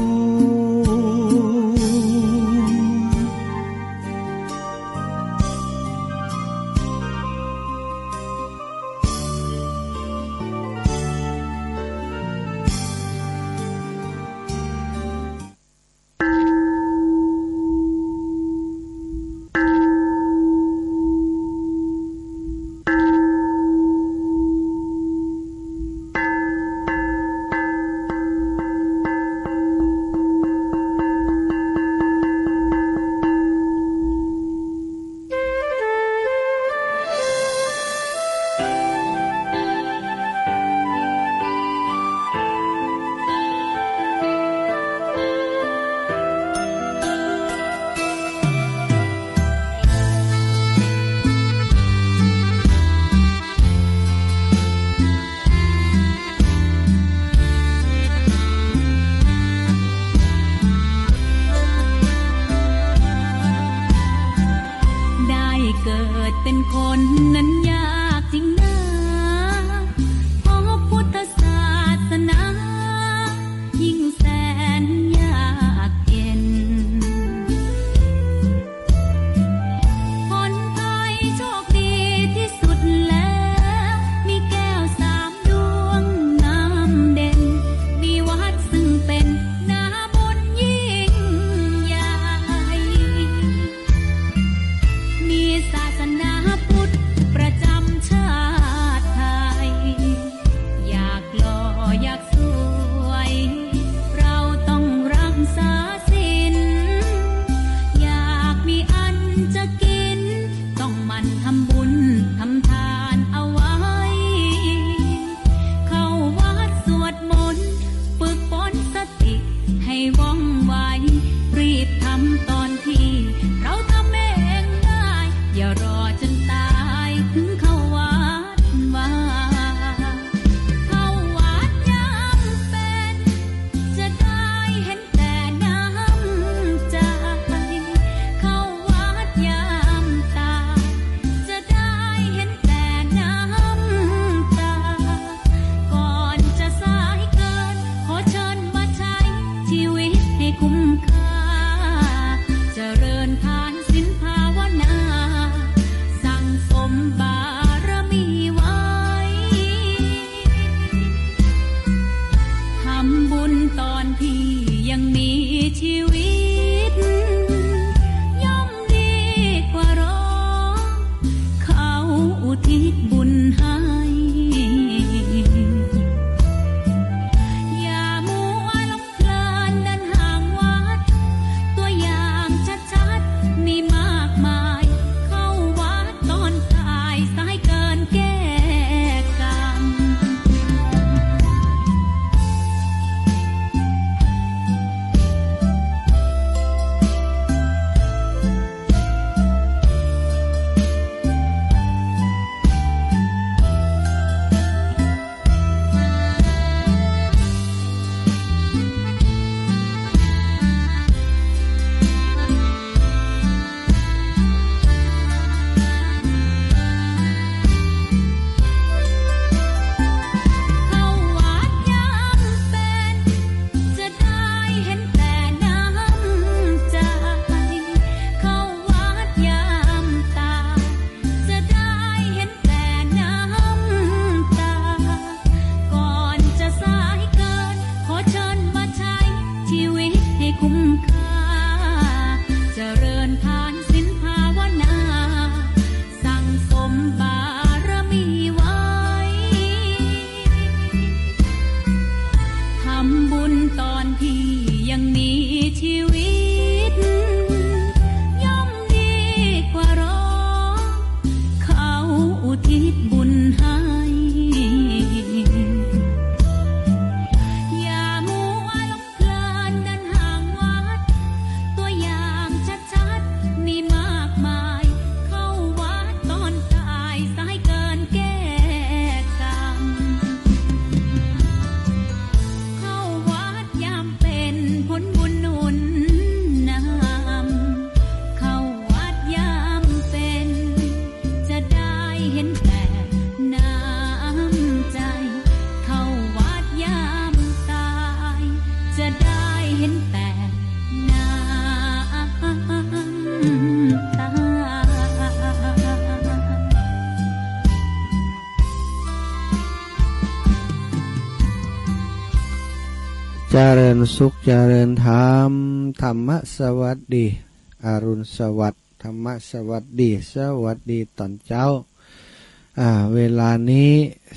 เจริญสุขเจริญธรรมธรรมสวัสดีอรุณสวัสดิ์ธรรมสวัสดีสวัสดีตอนเช้าเวลานี้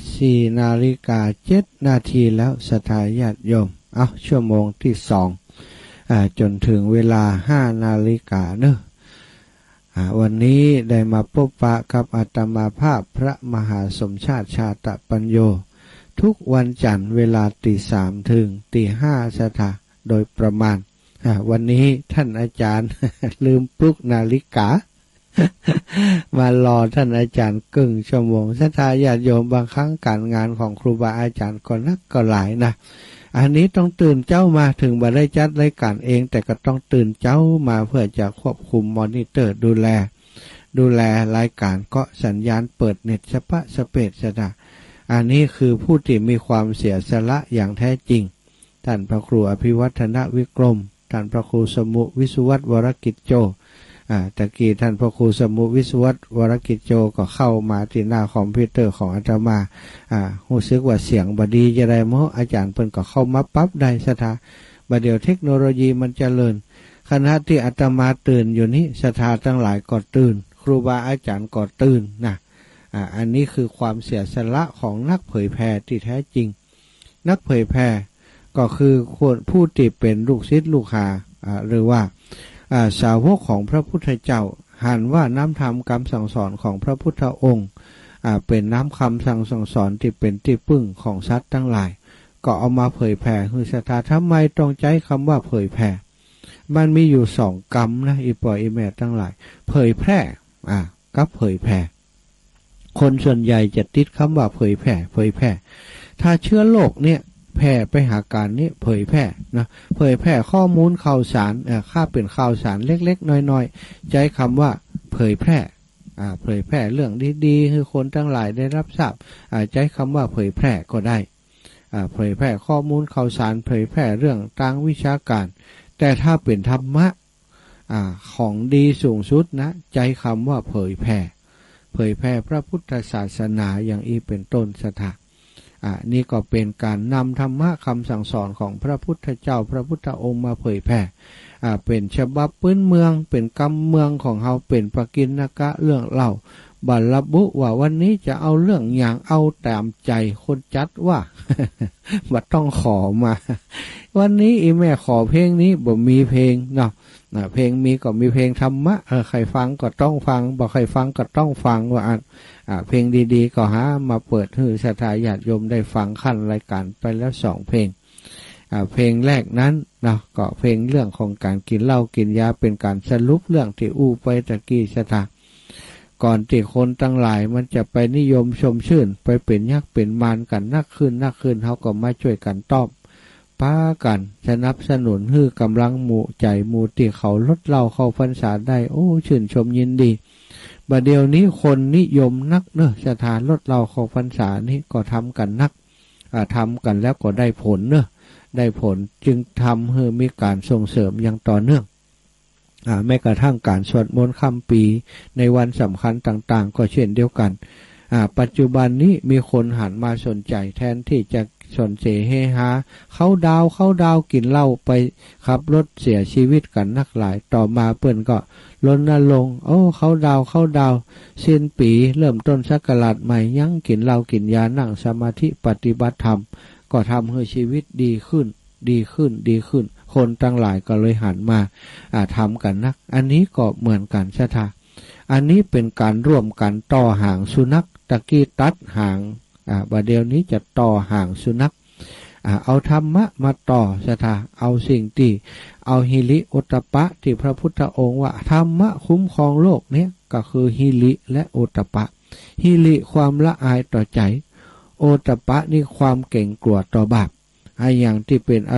4 นาฬิกา 7 นาทีแล้วศรัทธาญาติโยมชั่วโมงที่2จนถึงเวลา5 นาฬิกาเนอะวันนี้ได้มาพบปะกับอาตมาภาพพระมหาสมชาติชาตปัญโยทุกวันจันทร์เวลาตี 3 ถึงตี 5ศรัทธาโดยประมาณวันนี้ท่านอาจารย์ลืมปลุกนาฬิกา มารอท่านอาจารย์ครึ่งชั่วโมงศรัทธาญาติโยมบางครั้งการงานของครูบาอาจารย์ก็นักก็หลายนะอันนี้ต้องตื่นเจ้ามาถึงบ่ได้จัดรายการเองแต่ก็ต้องตื่นเจ้ามาเพื่อจะควบคุมมอนิเตอร์ดูแลรายการก็สัญญาณเปิดเน็ตสเปซศรัทธาอันนี้คือผู้ที่มีความเสียสละอย่างแท้จริงท่านพระครูอภิวัฒนวิกรมท่านพระครูสมุวิสุวัตวรกิจโจตะกี้ท่านพระครูสมุวิสุวัตวรกิจโจก็เข้ามาที่หน้าคอมพิวเตอร์ของอาตมารู้สึกว่าเสียงบดีจะได้มั้งอาจารย์เพิ่นก็เข้ามาปั๊บได้ศรัทธาบัดเดี๋ยวเทคโนโลยีมันเจริญขณะที่อาตมาตื่นอยู่นี้ศรัทธาทั้งหลายก็ตื่นครูบาอาจารย์ก็ตื่นนะอันนี้คือความเสียสละของนักเผยแผ่ที่แท้จริงนักเผยแผ่ก็คือผู้ที่เป็นลูกศิษย์ลูกหาหรือว่าสาวกของพระพุทธเจ้าหันว่าน้ำธรรมคำสั่งสอนของพระพุทธองค์เป็นน้ำคำสั่งสอนที่เป็นที่พึ่งของสัตว์ทั้งหลายก็เอามาเผยแผ่คือศรัทธาทำไมต้องใจคำว่าเผยแผ่มันมีอยู่2 กรรมนะอีปอยอีแม่ทั้งหลายเผยแพร่กับเผยแผ่คนส่วนใหญ่จะติดคำว่าเผยแผ่ถ้าเชื้อโรคเนี่ยแพร่ไปหาการนี้เผยแพร่นะเผยแพร่ข้อมูลข่าวสารค่าเป็นข่าวสารเล็กๆน้อยๆใช้คำว่าเผยแพร่เผยแพร่เรื่องดีๆคือคนทั้งหลายได้รับทราบใช้คำว่าเผยแพร่ก็ได้เผยแพร่ข้อมูลข่าวสารเผยแพร่เรื่องทางวิชาการแต่ถ้าเป็นธรรมะของดีสูงสุดนะใช้คำว่าเผยแพร่พระพุทธศาสนาอย่างอีเป็นต้นศรัทธานี่ก็เป็นการนำธรรมะคำสั่งสอนของพระพุทธเจ้าพระพุทธองค์มาเผยแผ่เป็นฉบับพื้นเมืองเป็นกำเมืองของเฮาเป็นปกิณกะเรื่องเล่าบัลลบุว่าวันนี้จะเอาเรื่องอย่างเอาตามใจคนจัดว่า บัดต้องขอมาวันนี้อีแม่ขอเพลงนี้บ่มีเพลงเนาะเพลงมีก็มีเพลงธรรมะใครฟังก็ต้องฟังบ่ใครฟังก็ต้องฟังว่าเพลงดีๆก็หามาเปิดให้ศรัทธาญาติโยมได้ฟังขั้นรายการไปแล้ว2 เพลงเพลงแรกนั้นนะก็เพลงเรื่องของการกินเหล้ากินยาเป็นการสรุปเรื่องที่อู้ไปตะกี้ศรัทธาก่อนที่คนทั้งหลายมันจะไปนิยมชมชื่นไปเป็นยักษ์เป็นมารกันนักขึ้นเขาก็มาช่วยกันตอบป้ากันสนับสนุนให้กำลังหมู่ใจหมู่ที่เขาลดเหล้าเข้าพรรษาได้โอ้ชื่นชมยินดีบัดเดี๋ยวนี้คนนิยมนักเนอะสถานลดเหล้าเข้าพรรษานี่ก็ทำกันนักทำกันแล้วก็ได้ผลเนอะได้ผลจึงทำให้มีการส่งเสริมอย่างต่อเนื่องแม้กระทั่งการสวดมนต์ค่ำปีในวันสำคัญต่างๆก็เช่นเดียวกันปัจจุบันนี้มีคนหันมาสนใจแทนที่จะสนเสเฮฮาเขาดาวกินเหล้าไปขับรถเสียชีวิตกันนักหลายต่อมาเปิ้นก็รณรงค์เขาดาวสิ้นปีเริ่มต้นศักราชใหม่ยังกินเหล้ากินยานั่งสมาธิปฏิบัติธรรมก็ทำให้ชีวิตดีขึ้นคนทั้งหลายก็เลยหันมาทำกันนักอันนี้ก็เหมือนกันศรัทธาอันนี้เป็นการร่วมกันต่อหางสุนัขตะกี้ตัดหางบัดเดี๋ยวนี้จะต่อหางสุนัขเอาธรรมะมาต่อศรัทธาเอาสิ่งที่เอาหิริโอตตัปปะที่พระพุทธองค์ว่าธรรมะคุ้มครองโลกเนี้ยก็คือหิริและโอตตัปปะหิริความละอายต่อใจโอตตัปปะนี่ความเก่งกลัวต่อบาปอย่างที่เป็นอ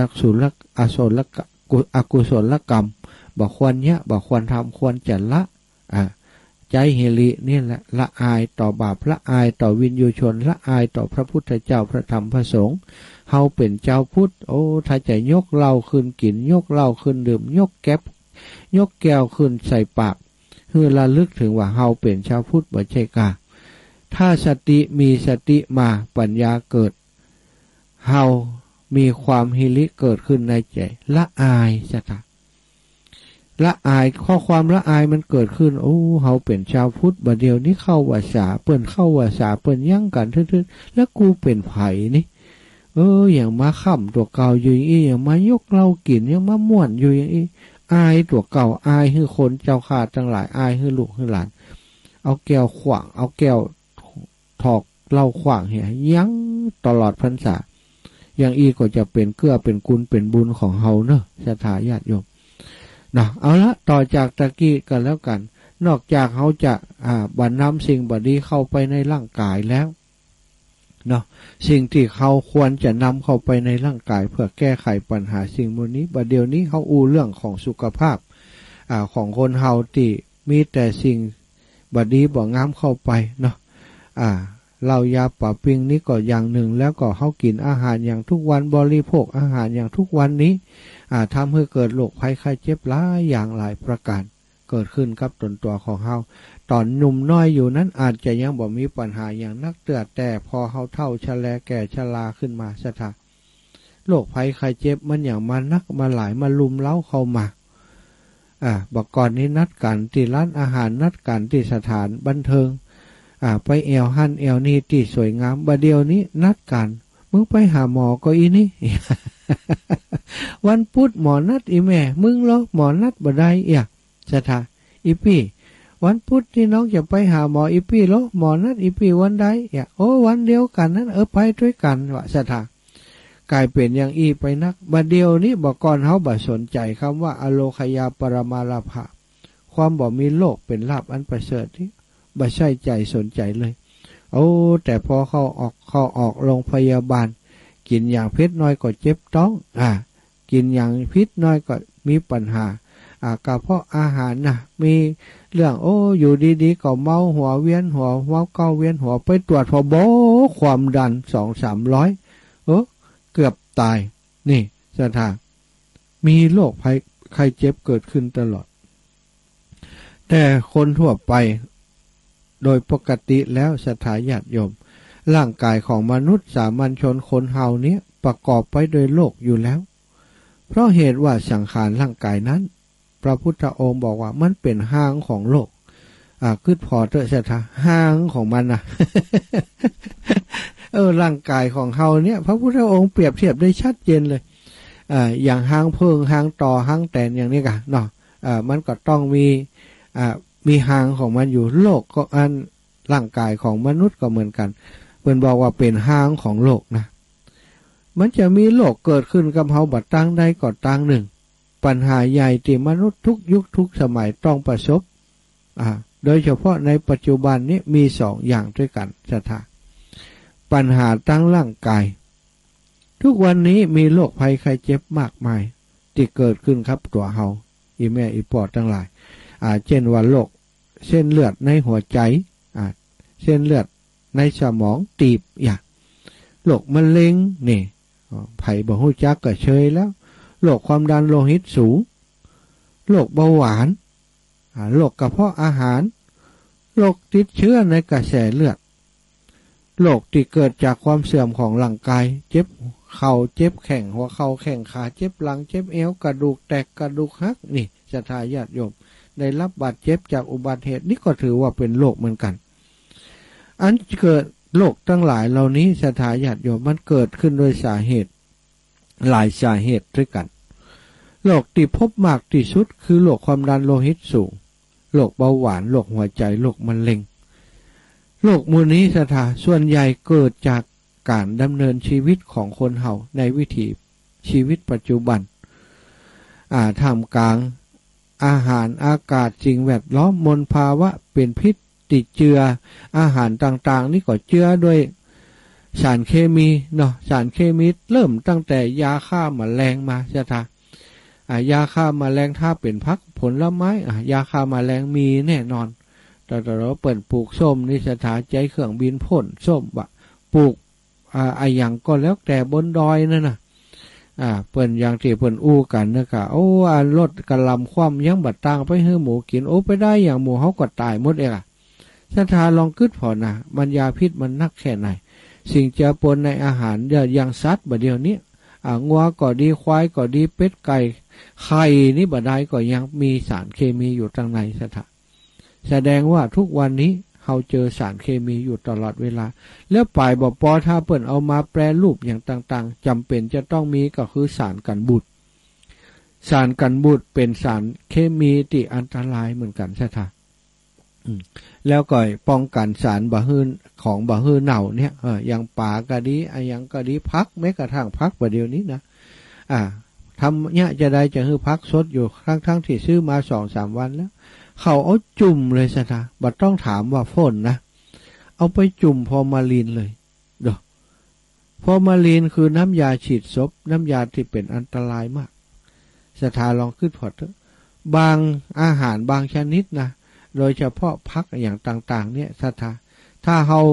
กุศลกรรมบ่ควรบ่ควรทำควรจะละใจหิรินี่แหละละอายต่อบาปละอายต่อวินยูชนละอายต่อพระพุทธเจ้าพระธรรมพระสงฆ์เฮาเป็นเจ้าพุทธถ้าจะยกเหล้าขึ้นกินยกเหล้าขึ้นดื่มยกแก้วขึ้นใส่ปากเพื่อระลึกถึงว่าเฮาเป็นชาวพุทธบ่ใช่กะถ้าสติมีสติมาปัญญาเกิดเฮามีความฮิริเกิดขึ้นในใจละอายสถาละอายข้อความละอายมันเกิดขึ้นโอ้เฮาเป็นชาวพุทธบัดเดียวนี้เข้าว่าสาเปิ้นเข้าว่าสาเปิ้นยั่งกันทึ่ๆแล้วกูเป็นไผนี่อย่างมาค่ำตัวเก่าอยู่อย่างนี้อย่างมายกเหล้ากินอย่างมาม่วนอยู่อย่างนี้อายตัวเก่าอายคือคนเจ้าข้าทั้งหลายอายคือลูกคือหลานเอาแก้วขวางเอาแก้วถอกเหล้าขวางเหี่ยยั้งตลอดพรรษาอย่างอีก็จะเป็นเกื้อเป็นกุลเป็นบุญของเฮาเนอะศรัทธาญาติโยมนะเอาละต่อจากตะกี้กันแล้วกันนอกจากเขาจะบรรนำสิ่งบดีเข้าไปในร่างกายแล้วเนาะสิ่งที่เขาควรจะนำเข้าไปในร่างกายเพื่อแก้ไขปัญหาสิ่งพวกนี้บัดเดี๋ยวนี้เขาอู้เรื่องของสุขภาพของคนเฮาที่มีแต่สิ่งบดีบ่งามเข้าไปเนาะเหล้ายาป่าปิงนี่ก็อย่างหนึ่งแล้วก็เขากินอาหารอย่างทุกวันบริโภคอาหารอย่างทุกวันนี้ทำให้เกิดโรคภัยไข้เจ็บหลายอย่างหลายประการเกิดขึ้นกับตนตัวของเฮาตอนหนุ่มน้อยอยู่นั้นอาจจะยังบ่มีปัญหาอย่างนักเตือแต่พอเฮาเฒ่าชราแก่ชราขึ้นมาซะทะโรคภัยไข้เจ็บมันอย่างมานักมาหลายมาลุมเล้าเข้ามาบอกก่อนนี้นัดกันที่ร้านอาหารนัดกันที่สถานบันเทิงไปแอวหั่นแอวนี่ที่สวยงามบัดเดียวนี้นัดกันมึงไปหาหมอก็อีนี่ วันพุธหมอนัดอีแม่มึงเหรอหมอนัดบ่ได้สถาอีพี่วันพุธที่น้องจะไปหาหมออีพี่เหรอหมอนัดอีพี่วันใดโอ้วันเดียวกันนั้นไปด้วยกันวะสถากลายเป็นอย่างอีไปนักบัดเดียวนี้บอกก่อนเขาบ่สนใจคำว่าอโลคยาปรมาลาภะความบ่มีโลกเป็นลาภอันประเสริฐที่บ่ใช่ใจสนใจเลยแต่พอเข้าออกโรงพยาบาลกินอย่างพิษน้อยก็เจ็บท้องกินอย่างพิษน้อยก็มีปัญหากระเพาะอาหารมีเรื่องอยู่ดีๆก็เมาหัวเวียนหัวเมาเก้าเวียนหัวไปตรวจพอความดัน200-300เกือบตายนี่สถานมีโรคภัยไข้เจ็บเกิดขึ้นตลอดแต่คนทั่วไปโดยปกติแล้วศรัทธาญาติโยมร่างกายของมนุษย์สามัญชนคนเฮานี้ประกอบไปด้วยโลกอยู่แล้วเพราะเหตุว่าสังขารร่างกายนั้นพระพุทธองค์บอกว่ามันเป็นห้างของโลกคืดพอเถอะศรัทธาห้างของมันร่างกายของเฮาเนี่ยพระพุทธองค์เปรียบเทียบได้ชัดเจนเลยอย่างห้างเพิงห้างต่อห้างแตนอย่างนี้กันเนาะมันก็ต้องมีหางของมันอยู่โลกก็อันร่างกายของมนุษย์ก็เหมือนกันเพิ่นบอกว่าเป็นหางของโลกนะมันจะมีโลกเกิดขึ้นกับเฮาบัดตั้งใดก็ตั้งหนึ่งปัญหาใหญ่ที่มนุษย์ทุกยุคทุกสมัยต้องประสบโดยเฉพาะในปัจจุบันนี้มี2 อย่างด้วยกันศรัทธาปัญหาตั้งร่างกายทุกวันนี้มีโรคภัยไข้เจ็บมากมายที่เกิดขึ้นครับตัวเฮาอีแม่อีปอดทั้งหลายเช่นว่าโรคเส้นเลือดในหัวใจเส้นเลือดในสมองตีบโรคมะเร็งนี่ไผบ่ฮู้จักก็เชยแล้วโรคความดันโลหิตสูงโรคเบาหวานโรคกระเพาะอาหารโรคติดเชื้อในกระแสเลือดโรคที่เกิดจากความเสื่อมของร่างกายเจ็บเข่าเจ็บแข้งหัวเข่าแข้งขาเจ็บหลังเจ็บเอวกระดูกแตกกระดูกหักนี่ศรัทธาญาติโยมได้รับบาดเจ็บจากอุบัติเหตุนี่ก็ถือว่าเป็นโรคเหมือนกันอันเกิดโรคทั้งหลายเหล่านี้ศรัทธาญาติโยมมันเกิดขึ้นโดยสาเหตุหลายสาเหตุด้วยกันโรคที่พบมากที่สุดคือโรคความดันโลหิตสูงโรคเบาหวานโรคหัวใจโรคมะเร็งโรคมูลนี้ศรัทธาส่วนใหญ่เกิดจากการดำเนินชีวิตของคนเฮาในวิถีชีวิตปัจจุบันท่ามกลางอาหารอากาศสิ่งแวดล้อมมลภาวะเป็นพิษติดเจืออาหารต่างๆนี่ก็เจือด้วยสารเคมีเนาะสารเคมีเริ่มตั้งแต่ยาฆ่าแมลงมาศรัทธายาฆ่าแมลงถ้าเป็นผักผลไม้ยาฆ่าแมลงมีแน่นอนแต่เราเปิดปลูกส้มนี่ศรัทธาใจเครื่องบินพ่นส้มปลูกอย่างก็แล้วแต่บนดอยนั่นน่ะเปิ้นอย่างที่เปิ้นอู้กันนะคะรถกระลำคว่ำยังบัดตังไปให้หมูกินไปได้อย่างหมูเขาก็ตายหมดเองศรัทธาลองคิดพอนะมันยาพิษมันนักแค่ไหนสิ่งเจือปนในอาหารอย่างสัตว์บัดเดียวนี้งัวก็ดีควายก็ดีเป็ดไก่ไข่นี่บ่ได้ก็ยังมีสารเคมีอยู่ทางในสถาแสดงว่าทุกวันนี้เราเจอสารเคมีอยู่ตลอดเวลาแล้วปลายบ่ปอถ้าเปิ้นเอามาแปรรูปอย่างต่างๆจำเป็นจะต้องมีก็คือสารกันบูดสารกันบูดเป็นสารเคมีที่อันตรายเหมือนกันใช่ไหมแล้วก็ป้องกันสารบะฮืนของบะฮืนเน่าเนี่ยอย่างป่าก็ดีอย่างก็ดีพักแม้กระทั่งพักประเดี๋ยวนี้นะทำเนี่ยจะได้จะฮือพักสดอยู่ทั้งที่ซื้อมา 2-3 วันแล้วเขาเอาจุ่มเลยสินะบัดต้องถามว่าฝนนะเอาไปจุ่มฟอร์มาลีนเลยเด้อฟอร์มาลีนคือน้ำยาฉีดศพน้ำยาที่เป็นอันตรายมากสถาลองขึ้นพอดเถอะบางอาหารบางชนิดนะโดยเฉพาะพักอย่างต่างๆเนี่ยถ้า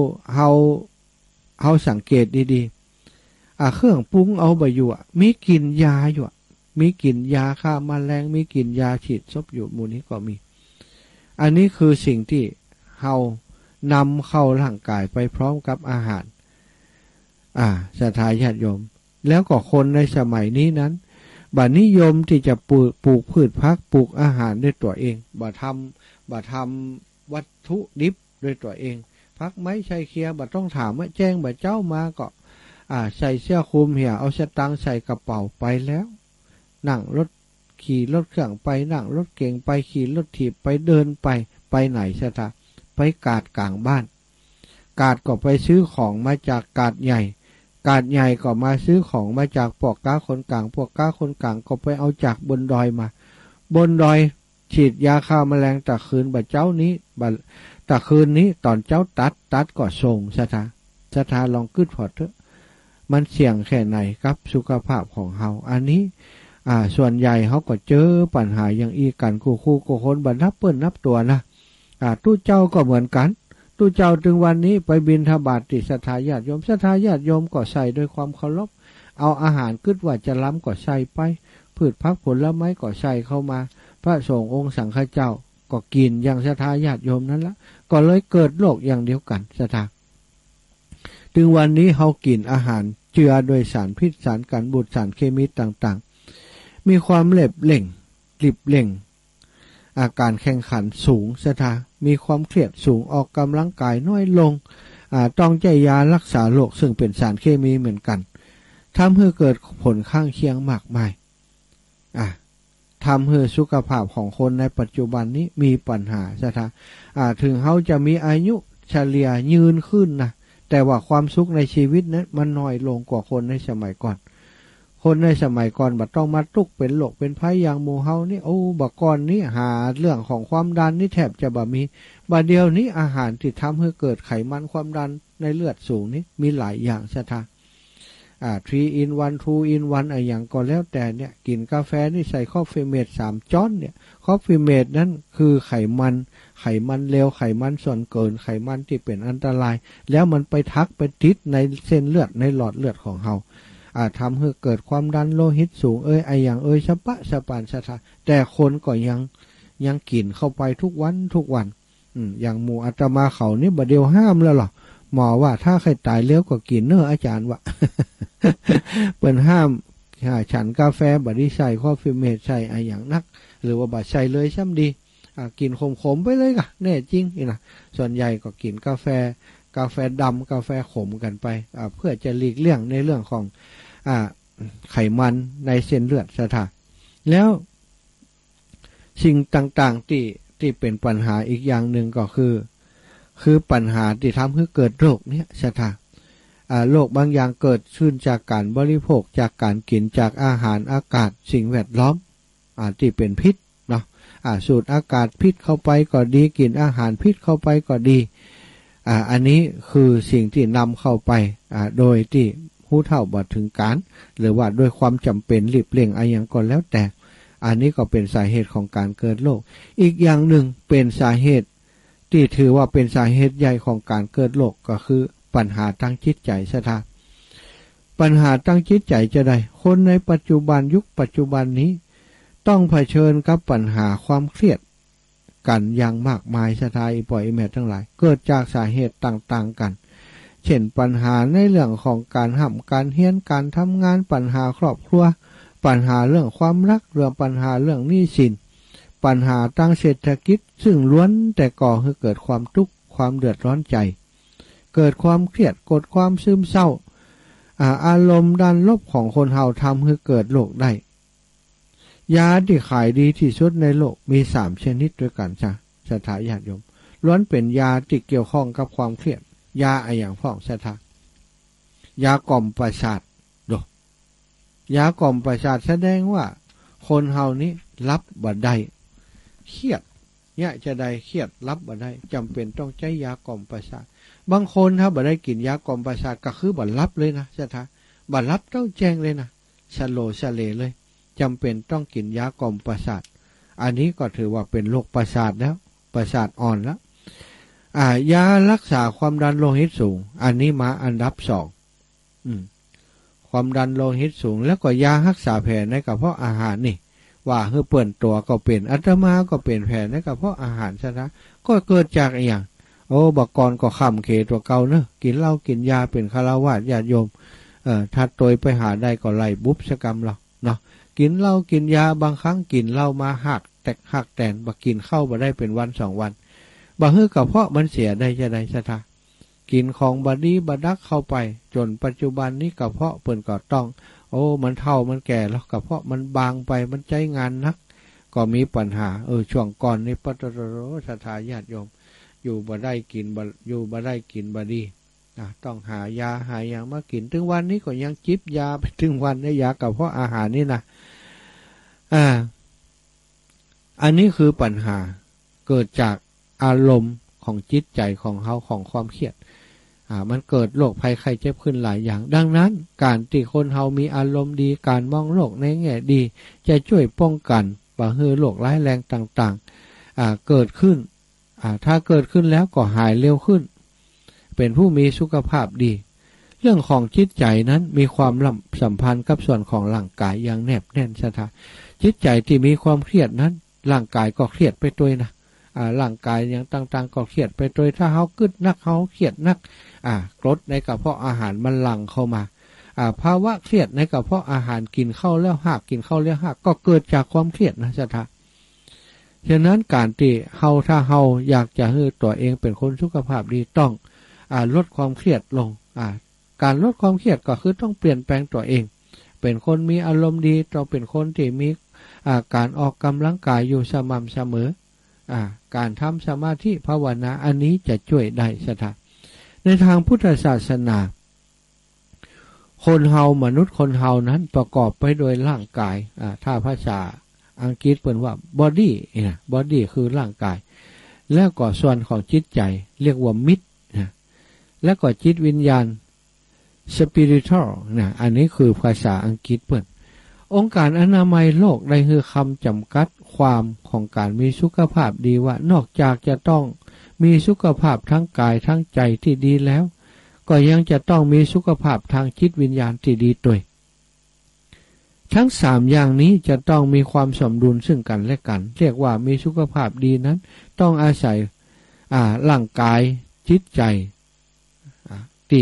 เขาสังเกตดีๆเครื่องปรุงเอาไปอยู่มีกลิ่นยาอยู่มีกลิ่นยาฆ่าแมลงมีกลิ่นยาฉีดศพอยู่หมู่นี้ก็มีอันนี้คือสิ่งที่เรานำเข้าร่างกายไปพร้อมกับอาหารศรัทธาญาติโยมแล้วก็คนในสมัยนี้นั้นบ่นิยมที่จะปลูกพืชพักปลูกอาหารด้วยตัวเองบ่ทำวัตถุดิบด้วยตัวเองพักไม้ใช้เคียบ่ต้องถามว่าแจ้งบ่เจ้ามาก็ใส่เสื้อคลุมเหี่ยเอาสตางค์ใส่กระเป๋าไปแล้วนั่งรถขี่รถเครื่องไปนั่งรถเก๋งไปขี่รถถีบไปเดินไปไหนซะท่าไปกาดกลางบ้านกาดก็ไปซื้อของมาจากกาดใหญ่ก็มาซื้อของมาจากพวกก้าคนกลางพวกก้าคนกลางก็ไปเอาจากบนดอยมาบนดอยฉีดยาฆ่าแมลงตะคืนบ่เจ้านี้ตะคืนนี้ตอนเจ้าตัดก็ส่งซะท่าลองขึ้นพอดเถอะมันเสี่ยงแค่ไหนครับสุขภาพของเฮาอันนี้ส่วนใหญ่เขาก็เจอปัญหาอย่างอีกันคู่โกคนบัดนับเปิ้นนับตัวนะตู้เจ้าก็เหมือนกันตู้เจ้าถึงวันนี้ไปบิณฑบาตติศรัทธาญาติโยมก็ใส่ด้วยความเคารพเอาอาหารขึ้นว่าจะล้ำก็ใส่ไปพืชพักผลไม้ก็ใส่เข้ามาพระสงฆ์องค์สังฆเจ้าก็กินอย่างศรัทธาญาติโยมนั้นละก็เลยเกิดโรคอย่างเดียวกันศรัทธาถึงวันนี้เขากินอาหารเจือโดยสารพิษสารกันบูดสารเคมีต่างๆมีความรีบเร่งอาการแข่งขันสูงศรัทธามีความเครียดสูงออกกำลังกายน้อยลงต้องใจยารักษาโรคซึ่งเป็นสารเคมีเหมือนกันทำให้เกิดผลข้างเคียงมากมายทำให้สุขภาพของคนในปัจจุบันนี้มีปัญหาศรัทธาถึงเขาจะมีอายุเฉลี่ยยืนขึ้นนะแต่ว่าความสุขในชีวิตนั้นมันน้อยลงกว่าคนในสมัยก่อนคนในสมัยก่อนบัดต้องมาตุกเป็นโรคเป็นภัยอย่างหมู่เฮานี่บักก่อนนี้หาเรื่องของความดันนี่แทบจะบ่มีบัดเดียวนี้อาหารที่ทำให้เกิดไขมันความดันในเลือดสูงนี่มีหลายอย่างซะท่า3 in 1 2 in 1อย่างก็แล้วแต่เนี่ยกินกาแฟนี่ใส่คอฟฟี่เมด3จ้อนเนี่ยคอฟฟี่เมดนั้นคือไขมันเลวไขมันส่วนเกินไขมันที่เป็นอันตรายแล้วมันไปทักไปติดในเส้นเลือดในหลอดเลือดของเฮาทำให้เกิดความดันโลหิตสูงอย่างสะปะสะปานสะทาแต่คนก็ยังกินเข้าไปทุกวันอย่างหมู่อาตมาเขานี่บ่เดียวห้ามแล้วหรอหมอว่าถ้าใครตายแล้วก็กินเนอะอาจารย์ว่า เปิ้นห้ามฉันกาแฟบ่ได้ใส่คอฟฟี่เมดใส่อย่างนักหรือว่าบ่ใส่เลยซ้ำดีกินขมๆไปเลยกะแน่จริงนี่นะส่วนใหญ่ก็กินกาแฟดำกาแฟขมกันไปเพื่อจะหลีกเลี่ยงในเรื่องของไขมันในเส้นเลือดซะท่าแล้วสิ่งต่างๆที่เป็นปัญหาอีกอย่างหนึ่งก็คือปัญหาที่ทำให้เกิดโรคเนี้ยซะท่าโรคบางอย่างเกิดขึ้นจากการบริโภคจากการกินจากอาหารอากาศสิ่งแวดล้อมที่เป็นพิษเนาะสูดอากาศพิษเข้าไปก็ดีกินอาหารพิษเข้าไปก็ดีอันนี้คือสิ่งที่นำเข้าไปโดยที่ผู้เฒ่าบ่ถึงการหรือว่าด้วยความจำเป็นรีบเร่งอย่างก่อนแล้วแต่อันนี้ก็เป็นสาเหตุของการเกิดโรคอีกอย่างหนึ่งเป็นสาเหตุที่ถือว่าเป็นสาเหตุใหญ่ของการเกิดโรคก็คือปัญหาทางจิตใจซะท่าปัญหาทางจิตใจจะได้คนในปัจจุบันยุคปัจจุบันนี้ต้องเผชิญกับปัญหาความเครียดกันอย่างมากมายซะท่าปล่อยแม่ทั้งหลายเกิดจากสาเหตุต่างๆกันเช่นปัญหาในเรื่องของการห้ำการเฮียนการทำงานปัญหาครอบครัวปัญหาเรื่องความรักเรื่องปัญหาเรื่องหนี้สินปัญหาทางเศรษฐกิจซึ่งล้วนแต่ก่อให้เกิดความทุกข์ความเดือดร้อนใจเกิดความเครียดกดความซึมเศร้าอารมณ์ด้านลบของคนเฮาทำให้เกิดโรคได้ยาที่ขายดีที่สุดในโลกมี3ชนิดด้วยกันจ้ะศรัทธาญาติโยมล้วนเป็นยาที่เกี่ยวข้องกับความเครียดยาอย่างพ้องศรัทธายากล่อมประสาทดูยากล่อมประสาทแสดงว่าคนเฮานี้รับบ่ได้เครียดเนี่ยจะได้เครียดรับบ่ได้จำเป็นต้องใช้ยากล่อมประสาทบางคนถ้าบ่ได้กินยากล่อมประสาทก็คือบ่รับเลยนะศรัทธาบ่รับต้องแจ้งเลยนะสโลสเลเลยจำเป็นต้องกินยากล่อมประสาทอันนี้ก็ถือว่าเป็นโรคประสาทแล้วประสาทอ่อนแล้วยารักษาความดันโลหิตสูงอันนี้มาอันดับ2ความดันโลหิตสูงแล้วก็ยารักษาแผลในกระเพาะอาหารนี่ว่าเฮือเปิ่นตัวก็เป็นอาตมาก็เป็นแผลในกระเพาะอาหารซะนะก็เกิดจากอย่างบักกรก็ค้ำเขตัวเก่าเนอะกินเหล้ากินยาเป็นฆราวาสญาติโยมถ้าตยไปหาได้ก็ไล่บุบสกรรมเราเนาะกินเหล้ากินยาบางครั้งกินเหล้ามาหักแตนบักกินเข้ามาได้เป็นวัน2 วันบ่ฮื้อกระเพาะมันเสียได้จะได้ซะท่ากินของบดีบดักเข้าไปจนปัจจุบันนี้กระเพาะเปิ้นก็ต้องมันเฒ่ามันแก่แล้วกระเพาะมันบางไปมันใช้งานนักก็มีปัญหาช่วงก่อนนี้ปตรโรศรัทธาญาติโยมอยู่บ่ได้กินอยู่บ่ได้กินบดีต้องหายาหาอย่างมากินถึงวันนี้ก็ยังจิบยาไปถึงวันได้ยากระเพาะอาหารนี่นะอันนี้คือปัญหาเกิดจากอารมณ์ของจิตใจของเฮาของความเครียดมันเกิดโรคภัยไข้เจ็บขึ้นหลายอย่างดังนั้นการที่คนเฮามีอารมณ์ดีการมองโลกในแง่ดีจะช่วยป้องกันบ่ให้โรคร้ายแรงต่างๆเกิดขึ้นถ้าเกิดขึ้นแล้วก็หายเร็วขึ้นเป็นผู้มีสุขภาพดีเรื่องของจิตใจนั้นมีความสัมพันธ์กับส่วนของร่างกายอย่างแนบแน่นศรัทธาจิตใจที่มีความเครียดนั้นร่างกายก็เครียดไปด้วยนะร่างกายอย่างต่างๆก็เครียดไปโดยถ้าเฮากึดนักเฮาเครียดนักกรดในกระเพาะอาหารมันหลั่งเข้ามาภาวะเครียดในกระเพาะอาหารกินเข้าแล้วหักกินเข้าแล้วหักก็เกิดจากความเครียดนะจ๊ะท่านฉะนั้นการที่ถ้าเฮาอยากจะให้ตัวเองเป็นคนสุขภาพดีต้องลดความเครียดลงการลดความเครียดก็คือต้องเปลี่ยนแปลงตัวเองเป็นคนมีอารมณ์ดีต้องเป็นคนที่มีการออกกำลังกายอยู่สม่ำเสมอการทำสมาธิภาวนาอันนี้จะช่วยได้ศรัทธาในทางพุทธศาสนาคนเฮามนุษย์คนเฮานั้นประกอบไปโดยร่างกายถ้าภาษาอังกฤษเปิ่นว่า body นะ body คือร่างกายแล้วก็ส่วนของจิตใจเรียกว่ามิตรนะแล้วก็จิตวิญญาณ spiritual นะอันนี้คือภาษาอังกฤษเปิ่นองค์การอนามัยโลกได้ให้คำจำกัดความของการมีสุขภาพดีว่านอกจากจะต้องมีสุขภาพทั้งกายทั้งใจที่ดีแล้วก็ยังจะต้องมีสุขภาพทางจิตวิญญาณที่ดีด้วยทั้ง3อย่างนี้จะต้องมีความสมดุลซึ่งกันและกันเรียกว่ามีสุขภาพดีนั้นต้องอาศัยร่างกายจิตใจที่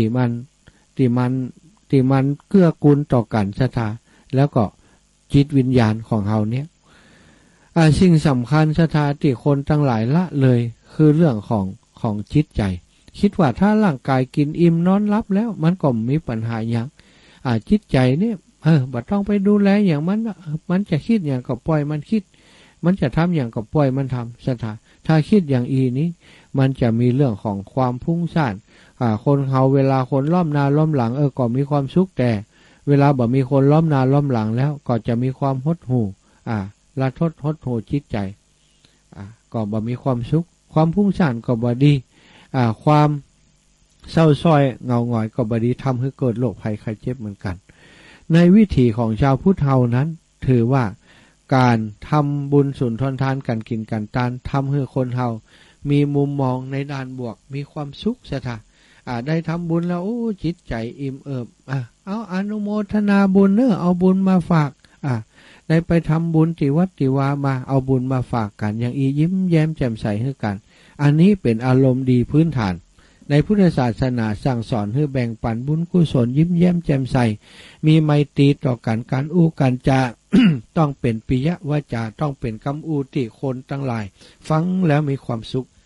มันเกื้อกูลต่อกันศรัทธาแล้วก็จิตวิญญาณของเฮาเนี่ยสิ่งสำคัญศรัทธาที่คนทั้งหลายละเลยคือเรื่องของจิตใจคิดว่าถ้าร่างกายกินอิ่มนอนหลับแล้วมันก็มีปัญหาอย่างจิตใจเนี่ยบ่ต้องไปดูแลอย่างมันจะคิดอย่างก็ปล่อยมันคิดมันจะทำอย่างก็ปล่อยมันทำศรัทธาถ้าคิดอย่างนี้มันจะมีเรื่องของความพุ่งซ่านคนเฮาเวลาคนล้อมหน้าล้อมหลังก็มีความสุขแต่เวลาบ่มีคนล้อมหน้าล้อมหลังแล้วก็จะมีความหดหู่ละทดหดหู่จิตใจก็บ่มีความสุขความพุ่งซ่านก็บ่ดีความเศร้าส้อยเงาหงอยก็บ่ดีทำให้เกิดโรคภัยไข้เจ็บเหมือนกันในวิถีของชาวพุทธเฮานั้นถือว่าการทำบุญสุนทรทานกันกินกันทานทำให้คนเฮามีมุมมองในด้านบวกมีความสุขศรัทธาได้ทำบุญแล้วจิตใจอิ่มเอิบเอาอนุโมทนาบุญเอาบุญมาฝากได้ไปทำบุญที่วัดที่วามาเอาบุญมาฝากกันอย่างยิ้มแย้มแจ่มใสให้กันอันนี้เป็นอารมณ์ดีพื้นฐานในพุทธศาสนาสั่งสอนให้แบ่งปันบุญกุศลยิ้มแย้มแจ่มใสมีไมตรีต่อกันการอู้กันจา ต้องเป็นปิยวาจาต้องเป็นคำอู้ที่คนทั้งหลายฟังแล้วมีความสุข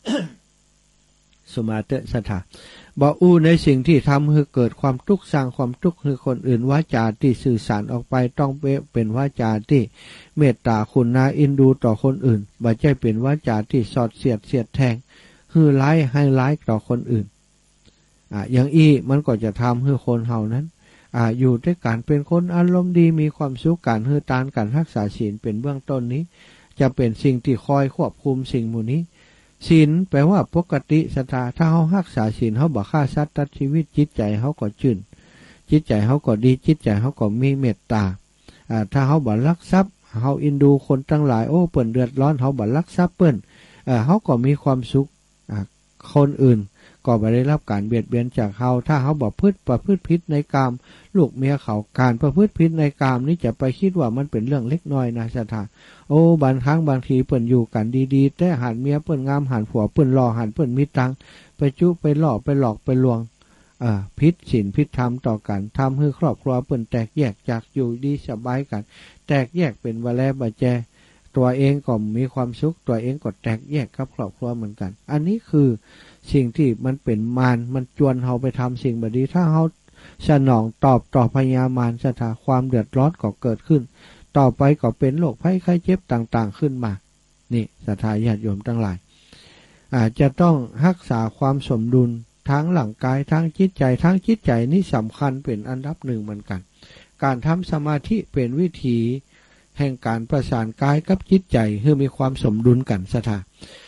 สุมาเตสถาบอกอู้ในสิ่งที่ทำให้เกิดความทุกข์สร้างความทุกข์ให้คนอื่นวาจาที่สื่อสารออกไปต้องเป็นวาจาที่เมตตาคุณนาอินดูต่อคนอื่นบ่ใช่เป็นวาจาที่สอดเสียดแทงฮือร้ายให้ร้ายต่อคนอื่นอย่างอี้มันก็จะทำให้คนเฮานั้นอยู่ด้วยกันเป็นคนอารมณ์ดีมีความสุขการฮือตานการรักษาศีลเป็นเบื้องต้นนี้จะเป็นสิ่งที่คอยควบคุมสิ่งหมู่นี้ศีลแปลว่าปกติศรัทธาถ้าเฮารักษาศีลเฮาบ่ฆ่าสัตว์ตัดชีวิตจิตใจเฮาก็ชื่นจิตใจเฮาก็ดีจิตใจเฮาก็มีเมตตาถ้าเฮาบ่ลักทรัพย์เฮาอินดูคนทั้งหลายโอ้เปิ้นเดือดร้อนเฮาบ่ลักทรัพย์เปิ้นเฮาก็มีความสุขคนอื่นก็บ่ได้รับการเบียดเบียนจากเฮาถ้าเฮาบ่ประพฤติผิดในกามลูกเมียเขาการประพฤติผิดในกามนี้จะไปคิดว่ามันเป็นเรื่องเล็กน้อยนะศรัทธาโอ้บางครั้งบางทีเปิ้นอยู่กันดีๆแต่หันเมียเปิ้นงามหันผัวเปิ้นหล่อหันเปิ้นมีตังไปจุไปหลอกไปหลอกไปลวงผิดศีลผิดธรรมต่อกันทำให้ครอบครัวเปิ้นแตกแยกจากอยู่ดีสบายกันแตกแยกเป็นวะแลบะแจตัวเองก็มีความสุขตัวเองก็แตกแยกกับครอบครัวเหมือนกันอันนี้คือสิ่งที่มันเป็นมารมันจวนเฮาไปทำสิ่งแบบนี้ถ้าเฮาสนองตอบต่อพญามารศรัทธาความเดือดร้อนก็เกิดขึ้นต่อไปก็เป็นโรคภัยไข้เจ็บต่างๆขึ้นมานี่ศรัทธาญาติโยมทั้งหลายจะต้องรักษาความสมดุลทั้งร่างกายทั้งจิตใจทั้งจิตใจนี่สำคัญเป็นอันดับหนึ่งเหมือนกันการทำสมาธิเป็นวิธีแห่งการประสานกายกับจิตใจให้มีความสมดุลกันศรัทธา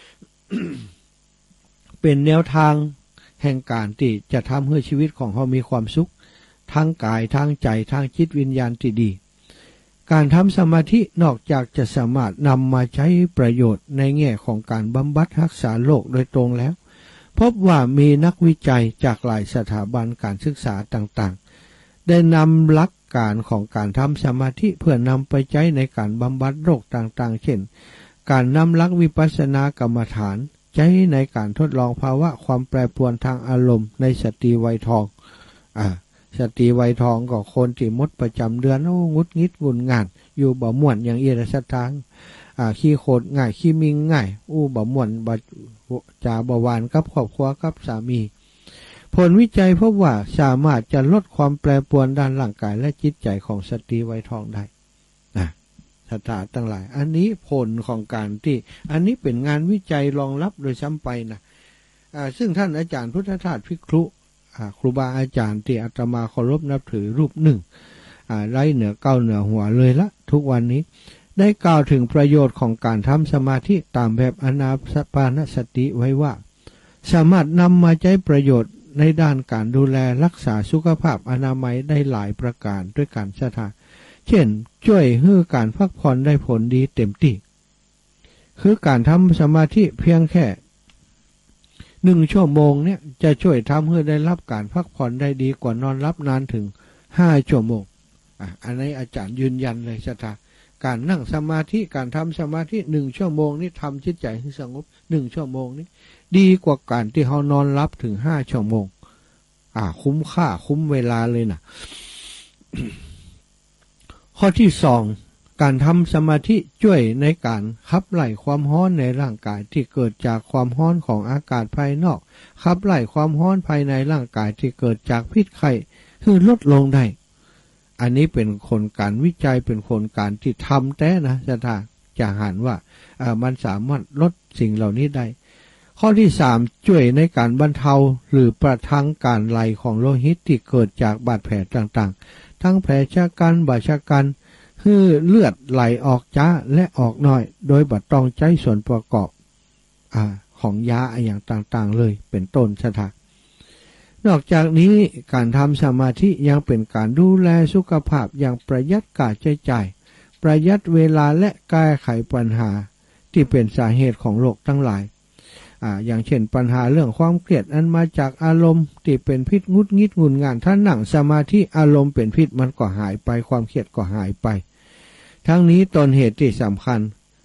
เป็นแนวทางแห่งการที่จะทำให้ชีวิตของเขามีความสุขทั้งกายทั้งใจทั้งจิตวิญญาณที่ดีการทำสมาธินอกจากจะสามารถนำมาใช้ประโยชน์ในแง่ของการบำบัดรักษาโรคโดยตรงแล้วพบว่ามีนักวิจัยจากหลายสถาบันการศึกษาต่างๆได้นำหลักการของการทำสมาธิเพื่อนำไปใช้ในการบำบัดโรคต่างๆเช่นการนำหลักวิปัสสนากรรมฐานใช้ในการทดลองภาวะความแปรปรวนทางอารมณ์ในสตรีวัยทองสตรีวัยทองก็คนที่มดประจำเดือนงุดงิดงุนงานอยู่บ่ม่วนอย่างเอียดสถานขี้โคตรง่ายขี้มิงง่ายบ่ม่วนบ่จาบ่หวานกับครอบครัวกับสามีผลวิจัยพบว่าสามารถจะลดความแปรปรวนด้านร่างกายและจิตใจของสตรีวัยทองได้ศรัทธาทั้งหลายอันนี้ผลของการที่อันนี้เป็นงานวิจัยรองรับโดยซ้ำไปนะซึ่งท่านอาจารย์พุทธทาสภิกษุครูบาอาจารย์ที่อาตมาเคารพนับถือรูปหนึ่งไร้เหนือเก้าเหนือหัวเลยละทุกวันนี้ได้กล่าวถึงประโยชน์ของการทำสมาธิตามแบบอานาปานสติไว้ว่าสามารถนำมาใช้ประโยชน์ในด้านการดูแลรักษาสุขภาพอนามัยได้หลายประการด้วยกันศรัทธาเช่นช่วยให้การพักผ่อนได้ผลดีเต็มที่คือการทำสมาธิเพียงแค่1 ชั่วโมงเนี่ยจะช่วยทำให้ได้รับการพักผ่อนได้ดีกว่านอนรับนานถึง5 ชั่วโมงอันนี้อาจารย์ยืนยันเลยศรัทธาการนั่งสมาธิการทำสมาธิ1 ชั่วโมงนี่ทำจิตใจให้สงบ1 ชั่วโมงนี้ดีกว่าการที่เขานอนรับถึง5 ชั่วโมงคุ้มค่าคุ้มเวลาเลยนะ ข้อที่2การทำสมาธิช่วยในการขับไล่ความร้อนในร่างกายที่เกิดจากความร้อนของอากาศภายนอกขับไล่ความร้อนภายในร่างกายที่เกิดจากพิษไข้ให้ลดลงได้อันนี้เป็นคนการวิจัยเป็นคนการที่ทำแต่นะจะหันว่ามันสามารถลดสิ่งเหล่านี้ได้ข้อที่3ช่วยในการบรรเทาหรือประทังการไหลของโลหิตที่เกิดจากบาดแผลต่างๆทั้งแผลชะกันบาดชะกันให้เลือดไหลออกช้าและออกน้อยโดยบัดต้องใช้ส่วนประกอบของยาอย่างต่างๆเลยเป็นต้นศรัทธานอกจากนี้การทำสมาธิยังเป็นการดูแลสุขภาพอย่างประหยัดค่าใช้จ่ายประหยัดเวลาและแก้ไขปัญหาที่เป็นสาเหตุของโรคทั้งหลายอย่างเช่นปัญหาเรื่องความเครียดอันมาจากอารมณ์ที่เป็นพิษงุดงิดงุนง่านถ้านั่งสมาธิอารมณ์เป็นพิษมันก็หายไปความเครียดก็หายไปทั้งนี้ต้นเหตุที่สำคัญ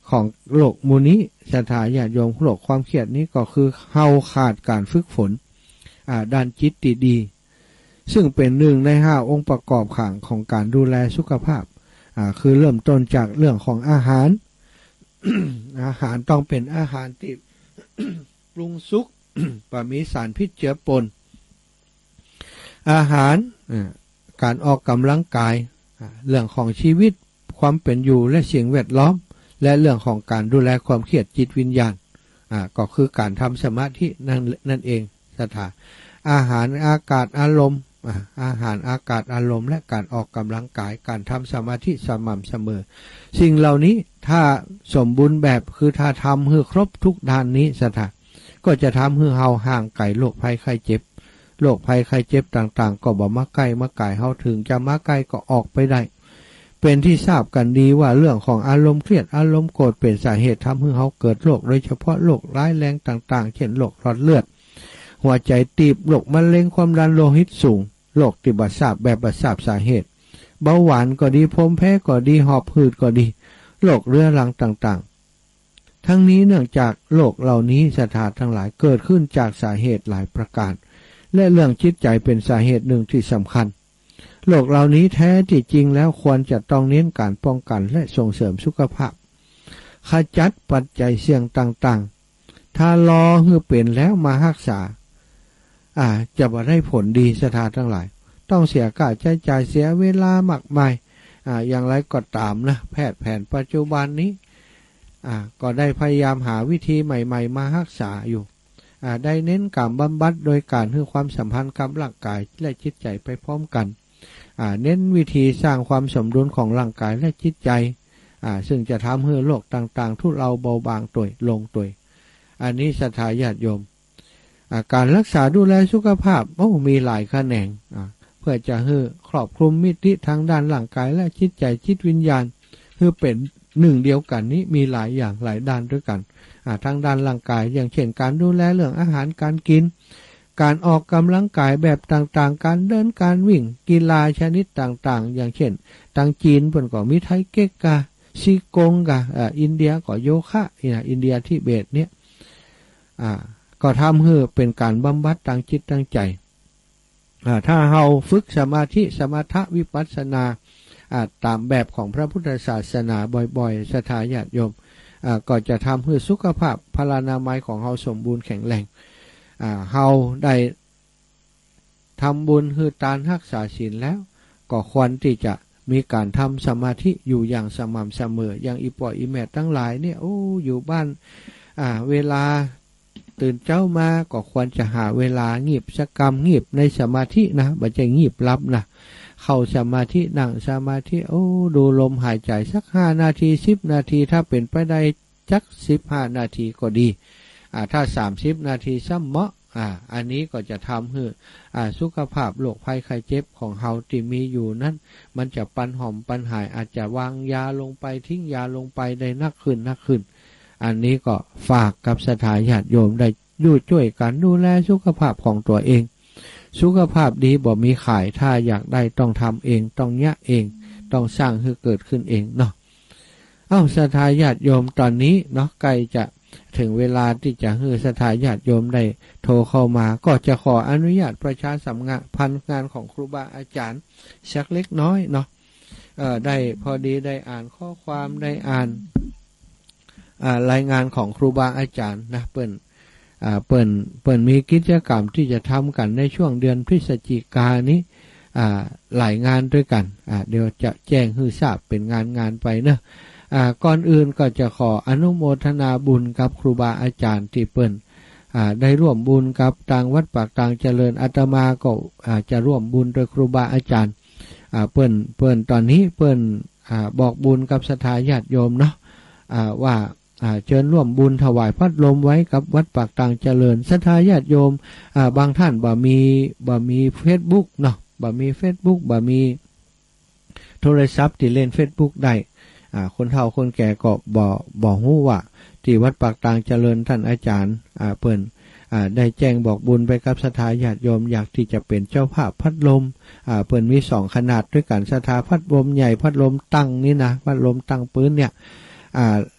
ของโลกมูนี้ศรัทธาญาติโยมโลกความเครียดนี้ก็คือเฮาขาดการฝึกฝนด้านจิตดีๆซึ่งเป็นหนึ่งใน5องค์ประกอบขังของการดูแลสุขภาพคือเริ่มต้นจากเรื่องของอาหาร อาหารต้องเป็นอาหารที่ ปรุงสุก บ่มีสารพิษเจือปนอาหารการออกกำลังกายเรื่องของชีวิตความเป็นอยู่และสิ่งแวดล้อมและเรื่องของการดูแลความเครียดจิตวิญญาณก็คือการทำสมาธินั่นเองศรัทธาอาหารอากาศอารมณ์อาหารอากาศอารมณ์และการออกกำลังกายการทำสมาธิสม่ำเสมอสิ่งเหล่านี้ถ้าสมบูรณ์แบบคือถ้าทำให้ครบทุกด้านนี้ศรัทธาก็จะทำให้เฮาห่างไกลโรคภัยไข้เจ็บโรคภัยไข้เจ็บต่างๆก็บ่มาใกล้มาไกลเฮาถึงจะมาใกล้ก็ออกไปได้เป็นที่ทราบกันดีว่าเรื่องของอารมณ์เครียดอารมณ์โกรธเป็นสาเหตุทำให้เฮาเกิดโรคโดยเฉพาะโรคร้ายแรงต่างๆเช่นโรคหลอดเลือดหัวใจตีบโรคมะเร็งความดันโลหิตสูงโรคที่บ่ทราบแบบบ่ทราบสาเหตุเบาหวานก็ดีภูมิแพ้ก็ดีหอบหืดก็ดีโรคเรื้อรังต่างๆทั้งนี้เนื่องจากโรคเหล่านี้ศรัทธาทั้งหลายเกิดขึ้นจากสาเหตุหลายประการและเรื่องจิตใจเป็นสาเหตุหนึ่งที่สำคัญโรคเหล่านี้แท้ที่จริงแล้วควรจะต้องเน้นการป้องกันและส่งเสริมสุขภาพขจัดปัจจัยเสี่ยงต่างๆถ้ารอให้เป็นแล้วมารักษาจะบ่ได้ผลดีศรัทธาทั้งหลายต้องเสียค่าใช้จ่ายเสียเวลามากมายอย่างไรก็ตามนะแพทย์แผนปัจจุบันนี้ก็ได้พยายามหาวิธีใหม่ๆมารักษาอยู่ได้เน้นการบำบัดโดยการให้ความสัมพันธ์กับร่างกายและจิตใจไปพร้อมกันเน้นวิธีสร้างความสมดุลของร่างกายและจิตใจซึ่งจะทำให้โรคต่างๆทุเลาเบาบางตัวลงตัวอันนี้ศรัทธาญาติโยมการรักษาดูแลสุขภาพมีหลายแขนงเพื่อจะให้ครอบคลุมมิติทางด้านร่างกายและจิตใจจิตวิญญาณคือเป็นหนึ่งเดียวกันนี้มีหลายอย่างหลายด้านด้วยกันทางด้านร่างกายอย่างเช่นการดูแลเรื่องอาหารการกินการออกกำลังกายแบบต่างๆการเดินการวิ่งกีฬาชนิดต่างๆอย่างเช่นทางจีนเพิ่นก็มีไทเก๊กกะซีกงกะอินเดียก็โยคะอินเดียทิเบตเนี่ยก็ทำให้เป็นการบำบัดทางจิตทางใจถ้าเฮาฝึกสมาธิสมถะวิปัสสนาตามแบบของพระพุทธศาสนาบ่อยๆศรัทธาญาติโยมก็จะทำให้สุขภาพพลานามัยของเฮาสมบูรณ์แข็งแรงเฮาได้ทำบุญคือทานรักษาศีลแล้วก็ควรที่จะมีการทำสมาธิอยู่อย่างสม่ำเสมออย่างอีปออีแม่ทั้งหลายเนี่ยอยู่บ้านเวลาตื่นเจ้ามาก็ควรจะหาเวลางีบสักกรรมงีบในสมาธินะบ่ใช่งีบลับนะเข้าสมาธินั่งสมาธิดูลมหายใจสัก5นาที10นาทีถ้าเป็นไปได้จัก15นาทีก็ดีถ้า30นาทีซ้ำเหมาะอันนี้ก็จะทำให้สุขภาพโรคภัยไข้เจ็บของเฮาที่มีอยู่นั้นมันจะปันหอมปันหายอาจจะวางยาลงไปทิ้งยาลงไปได้นักขึ้นอันนี้ก็ฝากกับศรัทธาญาติโยมได้ช่วยกันดูแลสุขภาพของตัวเองสุขภาพดีบ่มีขายถ้าอยากได้ต้องทำเองต้องยะเองต้องสร้างให้เกิดขึ้นเองเนาะศรัทธาญาติโยมตอนนี้เนาะใกล้จะถึงเวลาที่จะให้ศรัทธาญาติโยมได้โทรเข้ามาก็จะขออนุญาตประชาสัมพันธ์งานของครูบาอาจารย์สักเล็กน้อยเนาะได้พอดีได้อ่านข้อความได้อ่านรายงานของครูบาอาจารย์นะเปิ้นมีกิจกรรมที่จะทำกันในช่วงเดือนพฤศจิกายนนี้หลายงานด้วยกันเดี๋ยวจะแจ้งให้ทราบเป็นงานไปเนอะก่อนอื่นก็จะขออนุโมทนาบุญกับครูบาอาจารย์ที่เปิ้นได้ร่วมบุญกับทางวัดปากทางเจริญอาตมาก็จะร่วมบุญโดยครูบาอาจารย์เปิ้นตอนนี้เปิ้นบอกบุญกับศรัทธาญาติโยมเนาะว่าเชิญร่วมบุญถวายพัดลมไว้กับวัดปากทางเจริญศรัทธาญาติโยมบางท่านบ่มี Facebook เนาะบ่มี Facebook บ่มีโทรศัพท์ที่เล่น Facebook ได้คนเฒ่าคนแก่ก็บ่ฮู้ว่าที่วัดปากทางเจริญท่านอาจารย์เปิ้นได้แจ้งบอกบุญไปกับศรัทธาญาติโยมอยากที่จะเป็นเจ้าภาพพัดลมเปิ้นมี2ขนาดด้วยกันศรัทธาพัดลมใหญ่พัดลมตั้งนี่นะพัดลมตั้งปืนเนี่ย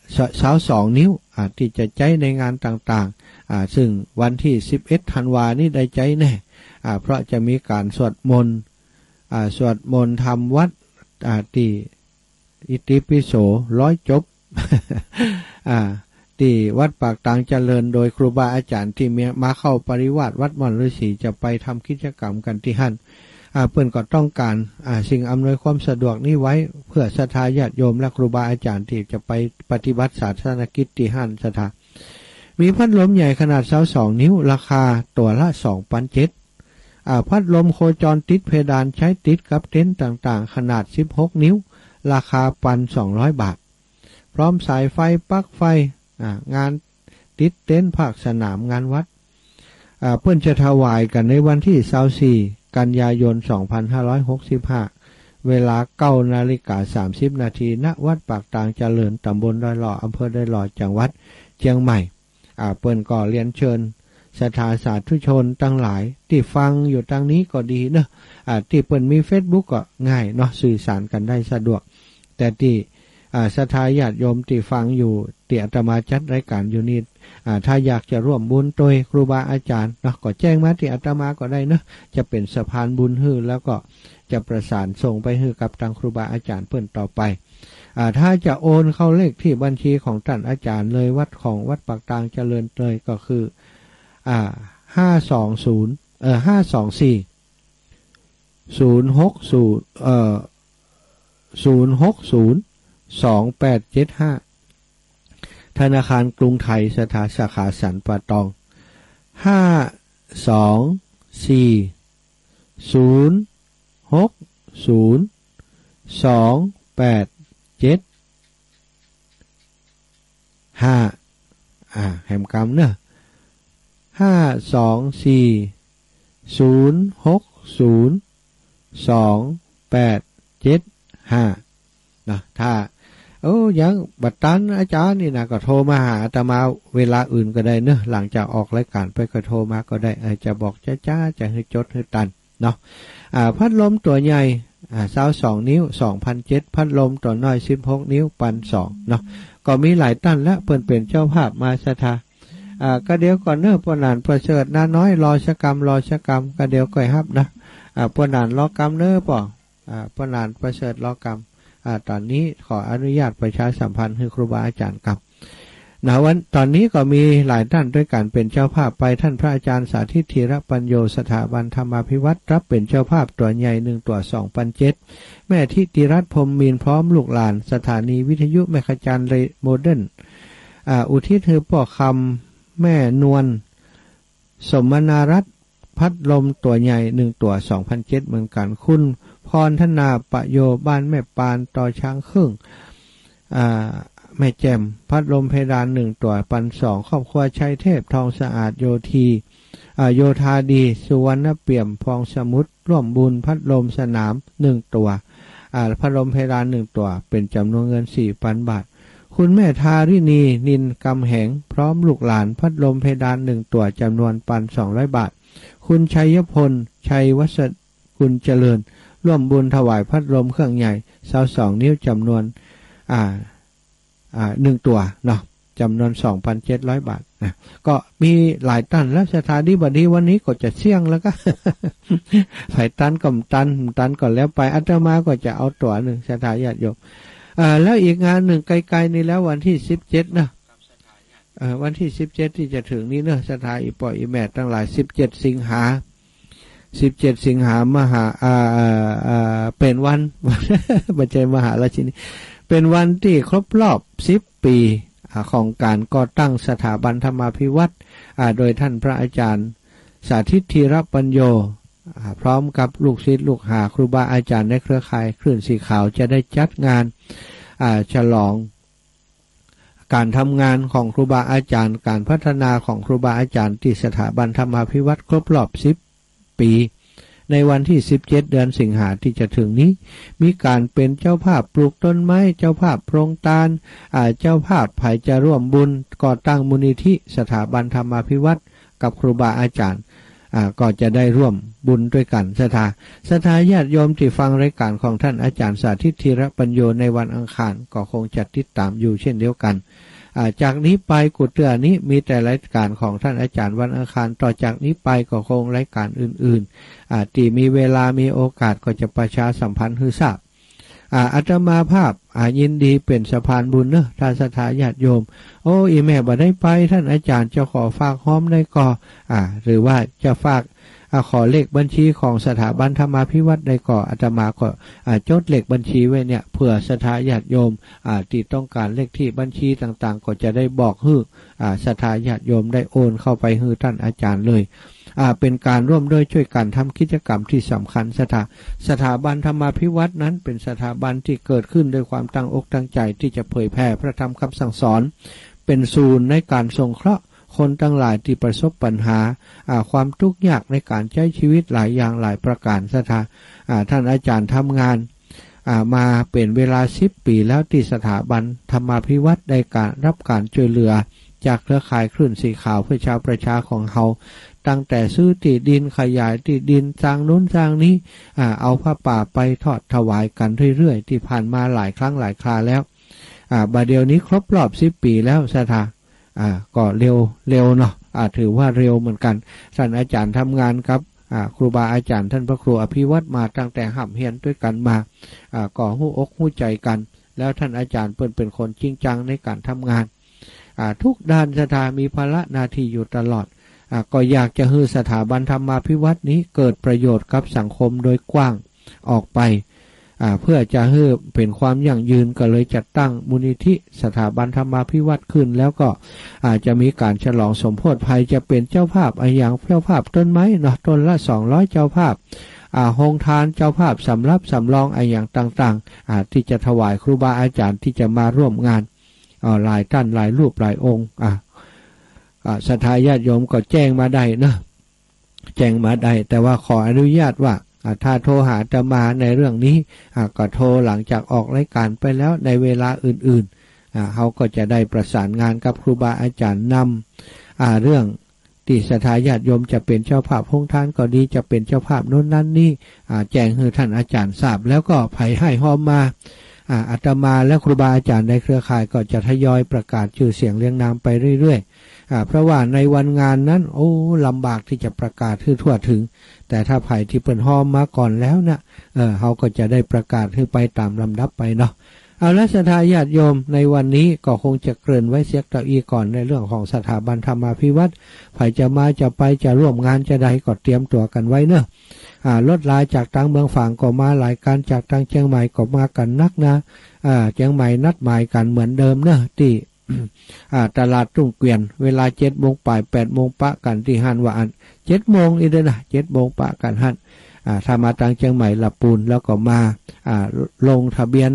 22 นิ้วที่จะใจในงานต่างๆซึ่งวันที่11ธันวานี้ได้ใจแน่เพราะจะมีการสวดมนต์ทำวัดที่อิติปิโส100 จบ ที่วัดปากตางเจริญโดยครูบาอาจารย์ที่มาเข้าปริวาสวัดม่อนฤาษีจะไปทำกิจกรรมกันที่หั่นเพื่อนก็ต้องการสิ่งอำนวยความสะดวกนี้ไว้เพื่อศรัทธาญาติโยมและครูบาอาจารย์ที่จะไปปฏิบัติศาสนกิจที่หั่นศรัทธามีพัดลมใหญ่ขนาด22 นิ้วราคาตัวละ 2,700 พัดลมโคจรติดเพดานใช้ติดกับเต็นท์ต่างๆขนาด16 นิ้วราคา 1,200 บาทพร้อมสายไฟปลั๊กไฟงานติดเต็นท์ภาคสนามงานวัดเพื่อนจะถวายกันในวันที่24กันยายน2565เวลา 9:30 นาทีณวัดปากตางเจริญตำบลดอยหล่ออำเภอดอยหล่อจังหวัดเชียงใหม่เพื่อนก็เรียนเชิญศรัทธาสาธุชนทั้งหลายที่ฟังอยู่ทางนี้ก็ดีเนอะที่เปิ่นมี Facebook ก็ง่ายเนาะสื่อสารกันได้สะดวกแต่ที่ศรัทธาญาติโยมที่ฟังอยู่ที่อาตมาจัดรายการอยู่นี่ถ้าอยากจะร่วมบุญโดยครูบาอาจารย์เนาะก็แจ้งมาที่อาตมาก็ได้เนอะจะเป็นสะพานบุญฮื้อแล้วก็จะประสานส่งไปฮื้อกับทางครูบาอาจารย์เพิ่นต่อไปถ้าจะโอนเข้าเลขที่บัญชีของท่านอาจารย์เลยวัดของวัดปากตางเจริญเลยก็คือ5202875ธนาคารกรุงไทยสาขาสันป่าตอง524060287แหมกำเนอะ52406028775นะถ้ายังบัดตันอาจารย์นี่นะก็โทรมาหาอาตมาเวลาอื่นก็ได้เนอะหลังจากออกรายการไปก็โทรมาก็ได้จะบอกจ้าจะให้จดให้ตันเนาะพัดลมตัวใหญ่22 นิ้ว 2,700 พัดลมตัวน้อย16 นิ้ว 1,200 เนาะก็มีหลายตั้นแล้วเพิ่นเป็นเจ้าภาพมาศรัทธาก็เดี๋ยวก่อนเนอะปนานประเสริฐน้าน้อยรอชกรรมก็เดี๋ยวก่อยฮับนะปนานรอกรรมเนอะป่อปนานประเสริฐรอกรรมตอนนี้ขออนุญาตประชาสัมพันธ์ให้ครูบาอาจารย์กับวันตอนนี้ก็มีหลายท่านด้วยกันเป็นเจ้าภาพไปท่านพระอาจารย์สาธิตธีรปัญโยสถาบันธรรมาภิวัตรรับเป็นเจ้าภาพตัวใหญ่1ตัว 2,700 แม่ทิติรัตน์พรหมมีนพร้อมลูกหลานสถานีวิทยุแม่ขจรเลยโมเดิร์นอุทิศให้พ่อคำแม่นวลสมนารัตน์พัดลมตัวใหญ่1ตัว 2,700 เหมือนกันคุณพรธนาปะโยบ้านแม่ปานต่อช้างครึ่งแม่แจ่มพัดลมเพดาน1ตัว 1,200 ครอบครัวชัยเทพทองสะอาดโยธาดีสุวรรณเปี่ยมพองสมุทรร่วมบุญพัดลมสนาม1ตัวพัดลมเพดาน1ตัวเป็นจำนวนเงิน 4,000 บาทคุณแม่ทารินีนินกำแหงพร้อมลูกหลานพัดลมเพดาน1ตัวจำนวน 1,200 บาทคุณชัยพลชัยวัฒน์คุณเจริญร่วมบุญถวายพัดลมเครื่องใหญ่22 นิ้วจำนวน1ตัวเนาะจำนวน 2,700 บาทนะก็มีหลายตันแล้วสถานีบัดนี้วันนี้ก็จะเสี่ยงแล้วก็ ไผ่ตันกับตันก่อนแล้วไปอาตมาก็จะเอาตัวหนึ่งสถาญาติโยมแล้วอีกงานหนึ่งไกลๆนี่แล้ววันที่17นะวันที่17ที่จะถึงนี้เนอะสถาอีปออีแม่ทั้งหลาย17 สิงหามหาเป็นวันบัจเจมหาราชินีเป็นวันที่ครบรอบ10 ปีของการก่อตั้งสถาบันธรรมาภิวัตรโดยท่านพระอาจารย์สาธิตธีรปัญโยพร้อมกับลูกศิษย์ลูกหาครูบาอาจารย์ในเครือข่ายคลื่นสีขาวจะได้จัดงานฉลองการทำงานของครูบาอาจารย์การพัฒนาของครูบาอาจารย์ที่สถาบันธรรมาภิวัตรครบรอบ10 ปีในวันที่17 เดือนสิงหาที่จะถึงนี้มีการเป็นเจ้าภาพปลูกต้นไม้เจ้าภาพโปรงตาลเจ้าภาพไผ่จะร่วมบุญก่อตั้งมูลนิธิสถาบันธรรมาภิวัตรกับครูบาอาจารย์ก็จะได้ร่วมบุญด้วยกันศรัทธาญาติโยมที่ฟังรายการของท่านอาจารย์สาธิตธีรปัญโยในวันอังคารก็คงจะติดตามอยู่เช่นเดียวกันจากนี้ไปกุฏเตือนี้มีแต่รายการของท่านอาจารย์วันอังคารต่อจากนี้ไปก็คงรายการอื่นๆที่มีเวลามีโอกาสก็จะประชาสัมพันธ์ให้ทราบอาตมาภาพยินดีเป็นสะพานบุญเนอะท่านศรัทธาญาติโยมโอ้อีแม่บ่ได้ไปท่านอาจารย์จะขอฝากห้อมได้ก็หรือว่าจะฝากขอเลขบัญชีของสถาบันธรรมาภิวัตรได้ก็อาตมาก็จดเลขบัญชีไว้เนี่ยเพื่อศรัทธาญาติโยมที่ต้องการเลขที่บัญชีต่างๆก็จะได้บอกให้ศรัทธาญาติโยมได้โอนเข้าไปให้ท่านอาจารย์เลยเป็นการร่วมด้วยช่วยกันทำกิจกรรมที่สำคัญสถาบันธรรมาภิวัตรนั้นเป็นสถาบันที่เกิดขึ้นด้วยความตั้งอกตั้งใจที่จะเผยแผ่พระธรรมคำสั่งสอนเป็นศูนย์ในการสงเคราะห์คนทั้งหลายที่ประสบปัญหาความทุกข์ยากในการใช้ชีวิตหลายอย่างหลายประการท่านอาจารย์ทำงานมาเป็นเวลา10 ปีแล้วที่สถาบันธรรมาภิวัตรได้การรับการช่วยเหลือจากเครือข่ายคลื่นสีขาวเพื่อชาวประชาของเขาตั้งแต่ซื้อที่ดินขยายที่ดินสร้างนู้นสร้างนี้เอาผ้าป่าไปทอดถวายกันเรื่อยๆที่ผ่านมาหลายครั้งหลายคราแล้วบัดเดี๋ยวนี้ครบรอบ10 ปีแล้วก็เร็วเนาะถือว่าเร็วเหมือนกันท่านอาจารย์ทำงานครับครูบาอาจารย์ท่านพระครูอภิวัตรมาตั้งแต่ห่ำเฮียนด้วยกันมาก่อหู้อกหู้ใจกันแล้วท่านอาจารย์เป็นคนจริงจังในการทำงานทุกด้านมีภาระหน้าที่อยู่ตลอดก็อยากจะให้สถาบันธรรมาภิวัตรนี้เกิดประโยชน์กับสังคมโดยกว้างออกไปเพื่อจะให้เป็นความยั่งยืนก็เลยจัดตั้งมูลนิธิสถาบันธรรมาภิวัตรขึ้นแล้วก็จะมีการฉลองสมโภชภัยจะเป็นเจ้าภาพอย่างเจ้าภาพต้นไม้เนาะต้นละ200เจ้าภาพโฮงทานเจ้าภาพสำรับสำรองอย่างต่างๆที่จะถวายครูบาอาจารย์ที่จะมาร่วมงานหลายท่านหลายรูปหลายองค์ศรัทธาญาติโยมก็แจ้งมาได้นะแจ้งมาได้แต่ว่าขออนุญาตว่าถ้าโทรหาจะมาในเรื่องนี้ก็โทรหลังจากออกรายการไปแล้วในเวลาอื่นๆเขาก็จะได้ประสานงานกับครูบาอาจารย์นำเรื่องที่ศรัทธาญาติโยมจะเป็นเจ้าภาพโฮงทานก็ดีจะเป็นเจ้าภาพโน้นนั้นนี่แจ้งให้ท่านอาจารย์ทราบแล้วก็ไผให้หอมมาอาตมาและครูบาอาจารย์ในเครือข่ายก็จะทยอยประกาศชื่อเสียงเรียงนามไปเรื่อยๆเพราะว่าในวันงานนั้นลำบากที่จะประกาศให้ทั่วถึงแต่ถ้าไผ่ที่เปิ่นหอมมาก่อนแล้วนะเขาก็จะได้ประกาศให้ไปตามลำดับไปเนาะเอาละศรัทธาญาติโยมในวันนี้ก็คงจะเกริ่นไว้เสียก่อนก่อนในเรื่องของสถาบันธรรมาภิวัตรไผ่จะมาจะไปจะร่วมงานจะใดก็เตรียมตัวกันไว้เนอะรถลายจากทางเมืองฝางก็มาหลายการจากทางเชียงใหม่ก็มากันนักนะเชียงใหม่นัดหมายกันเหมือนเดิมเนอะที่ตลาดทุ่งเกวียนเวลา7 โมงปลาย8 โมงปะกันที่ฮั่นว่าอัน7 โมงอีกเด้อนะ7 โมงปะกันฮั่นถ้ามาทางเชียงใหม่ละปูนแล้วก็มาลงทะเบียน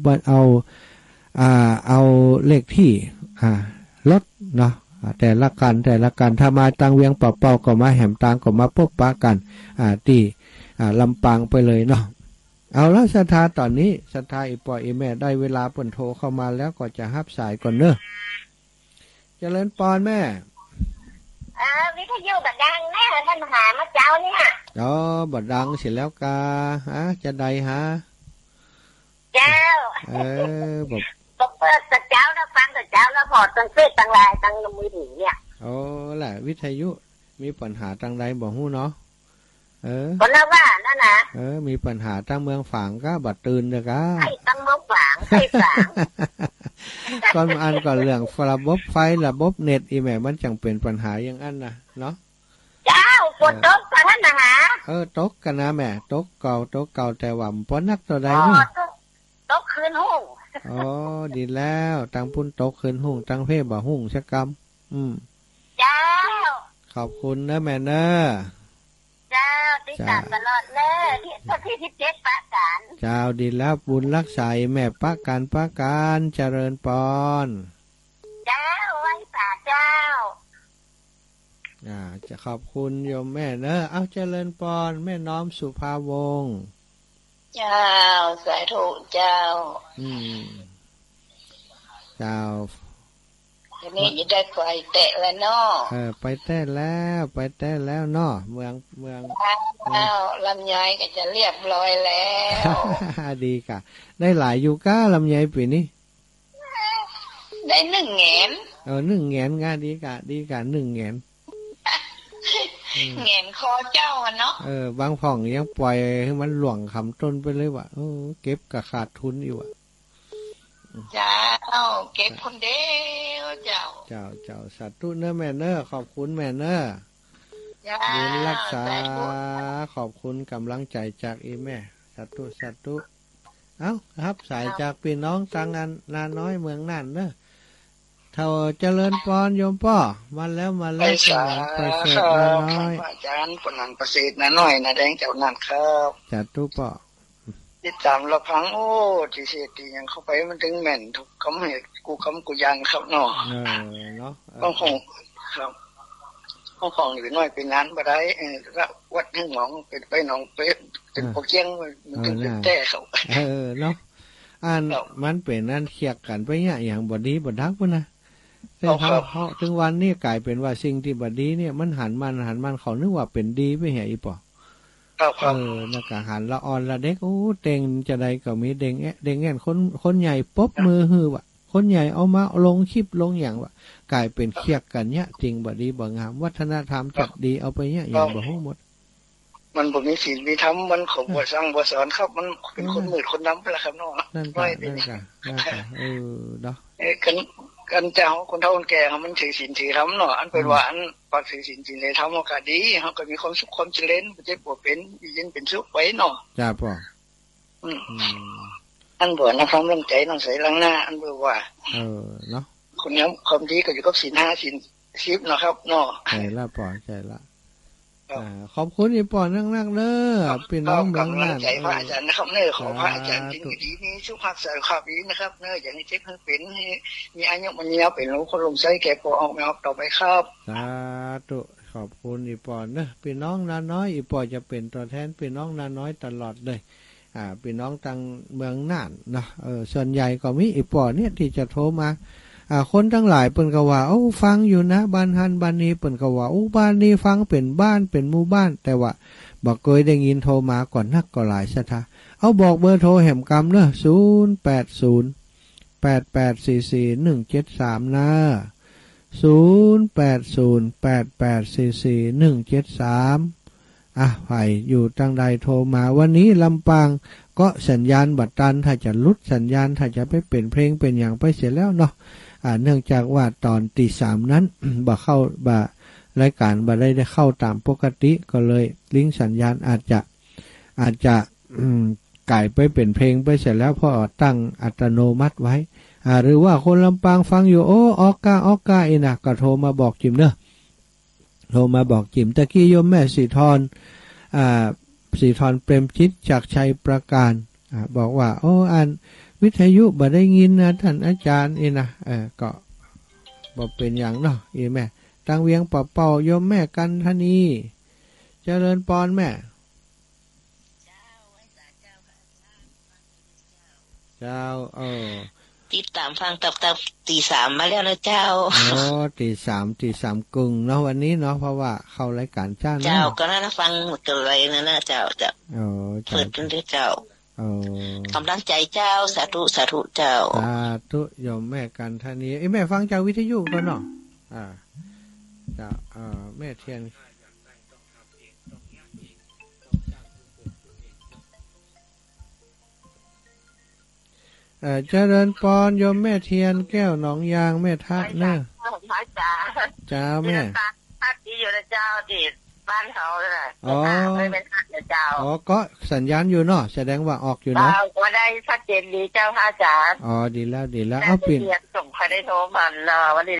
เอาเลขที่รถเนาะแต่ละกันถ้ามาทางเวียงเป่าก็มาแหมตางก็มาพบปะกันที่ลำปางไปเลยเนาะเอาละศรัทธาตอนนี้ศรัทธาอีปออีแม่ได้เวลาเปิ่นโทรเข้ามาแล้วก็จะรับสายก่อนเนอะเจริญปอนแม่วิทยุบัดดังแม่ท่านมหามาเจ้าเนี่ยบัดดังเสร็จแล้วกาจะใดฮะเจ้าบอกเปิดเจ้าแล้วฟังเจ้าแล้วพอตั้งเฟซตั้งไลน์ตั้งมือถือเนี่ยแหละวิทยุมีปัญหาตั้งใดบอกฮู้เนาะคนละว่านั่นนะมีปัญหาตั้งเมืองฝางก็บัดตื่นเลยก็ให้ตั้งเมืองฝางให้ฝางก่อนอันก่อนเรื่องระบบไฟระบบเน็ตอีแม่มันจังเป็นปัญหาอย่างอันนะเนาะเจ้าฝนตกกันท่านนะฮะตกกันนะแม่ตกเก่าแต่ว่าพอนักตัวใดนี่ตกคืนหุ่งดีแล้วตั้งพุ่นตกคืนหุ่งตั้งเพ่บ่หุ่งชักกรรมเจ้าขอบคุณนะแม่เนอะเจ้าติดตามตลอดเลยที่17ปะกันเจ้าดีแล้วบุญรักษาแม่ปะการเจริญปอนเจ้าไว้ป่าเจ้าจะขอบคุณโยมแม่เนอะเอาเจริญปอนแม่น้อมสุภาวงศ์เจ้าสาธุเจ้าเจ้าทีนี้จะได้ไปแตะแล้วเนาะไปแต้แล้วเนาะเมืองอ้าวลำไยก็จะเรียบร้อยแล้วดีกะได้หลายอยู่ก้าลำไยปีนี้ได้1 แหงน 1 แหงนงาดีกะ1 แหงนแหงนคอเจ้าเนาะบางผ่องยังปล่อยให้มันหลวงคำต้นไปเลยว่ะเก็บกะขาดทุนอยู่อ่ะเจ้าเก็บคนเดียวเจ้าสาธุเนอะแม่เนอะขอบคุณแม่เนอะบุญรักษาขอบคุณกำลังใจจากอีแม่สาธุเอ้าครับสายจากพี่น้องตังงานนาน้อยเมืองน่านเนอะเท่าเจริญปอนโยมป้อมาแล้วคนหลังประเสริฐนาน้อยอาจารย์คนหลังประเสริฐนาน้อยนะแดงเจ้านั่นครับสาธุป้อติดตามเราพังโอ้ที่เสียทียังเข้าไปมันถึงแม่นทุกคำเหตุกูยังครับเนาะเนาะต้องคงครับต้องคงอยู่น้อยเป็นนั้นบ่ได้วัดหนึ่งหมองเป็นไปหนองเป็นโปเกียงมันถึงเป็นแต่เขาเนาะมันเป็นนั่นเคียกกันไปเนี่ยอย่างบดีบดักมันนะแต่เขาถึงวันนี้กลายเป็นว่าสิ่งที่บดีเนี่ยมันหันมันเขานึกว่าเป็นดีไปเหี้ยอีปอนักอาหารละอ่อนละเด็กโอ้เต็งจะใดก็มีเด็งแง่นคนใหญ่ป๊บมือฮือว่ะคนใหญ่เอามาลงคลิปลงอย่างว่ะกลายเป็นเคียกกันเนี่ยจริงบดีบ่งามวัฒนธรรมจัดดีเอาไปเนี่ยอย่างบ่ฮู้หมดมันบ่มีศีลมีธรรมมันของบ่สร้างบ่สอนครับมันเป็นคนมืดคนดำไปแล้วครับเนาะนั่นค่ะเนาะกันเจ้าคนเฒ่าคนแก่มันถือศีลถือธรรมเนาะอันเป็นว่าอันปฏิถือศีลถือธรรมก็ดีเฮาก็มีความสุขความเจริญบ่ได้บ่เป็นยินเป็นสุขไว้เนาะจ้าพ่ออันบ่นะความลงใจน้องใส่ลังหน้าอันบ่ว่าเนาะคนนี้ความดีก็อยู่กับศีล5ศีล10เนาะครับเนาะใช่ละพ่อใช่ละขอบคุณอีปอนักๆเด้อพี่น้องบางนั่นใจพระอาจารย์นะครับเน้อขอพระอาจารย์จริงดีนี้สุขภาพสุขภาพดีนะครับเน้ออย่างนี้เจ็บเป็นมีอายุมันยาวเป็นรู้คนลงใช้แก่ปอออกมาต่อไปครับสาธุขอบคุณอีปอเด้อพี่น้องนาน้อยอีปอจะเป็นตัวแทนพี่น้องนาน้อยตลอดเลยพี่น้องทางเมืองน่านนะส่วนใหญ่ก็มีอีปอเนี่ยที่จะโทรมาคนทั้งหลายเปิ่นก็ว่าโอ้ฟังอยู่นะบ้านหันบ้านนี้เปิ่นก็ว่าโอ้บ้านนี้ฟังเป็นบ้านเป็นหมู่บ้านแต่ว่าบ่เคยได้ยินโทรมาก่อนนักก็หลายซะท่าเอาบอกเบอร์โทรแหมกำเด้อ08088444173นะ08088444173ไผอยู่ทางใดโทรมาวันนี้ลำปางก็สัญญาณบัดตันถ้าจะลุดสัญญาณถ้าจะไปเป็นเพลงเป็นอย่างไปเสียแล้วเนาะเนื่องจากว่าตอนตี 3นั้น บ่เข้ารายการบ่ได้เข้าตามปกติก็เลยลิงก์สัญญาณอาจจะกลายไปเป็นเพลงไปเสร็จแล้วเพราะตั้งอัตโนมัติไว้หรือว่าคนลำปางฟังอยู่โอ้ออกกาอีนะก็โทรมาบอกจิมเด้อโทรมาบอกจิมตะกี้โยมแม่สีทรเปรมจิตจากชัยประการบอกว่าโอ้อันวิทยุบ่ได้ยินนะท่านอาจารย์นะก็บ่เป็นอย่างเนาะแม่ตังเวียงเป่าโยมแม่กันทนีเจริญปอนแม่เจ้าติดตามฟังตับตี 3มาแล้วนะเจ้าตีสามกึ่งเนาะวันนี้เนาะเพราะว่าเข้ารายการเจ้าก็น่าฟังหมดเลยนะเจ้าเปิดกันด้วยเจ้ากำลังใจเจ้าสาธุเจ้าสาธุโยมแม่กันทนีแม่ฟังจากวิทยุก่อนเนาะจะแม่เทียนเจริญปอนโยมแม่เทียนแก้วหนองยางแม่ทะเนอะเจ้าแม่ทักที่อยู่นะเจ้าที่บ้านเขาเลยไม่เป็นทักเจ้าก็สัญญาณอยู่เนาะแสดงว่าออกอยู่เนาะก็ได้ชัดเจนดีเจ้าพระอาจารย์ดีแล้วเอาปิ่นส่งใครได้โทรมาวันนี้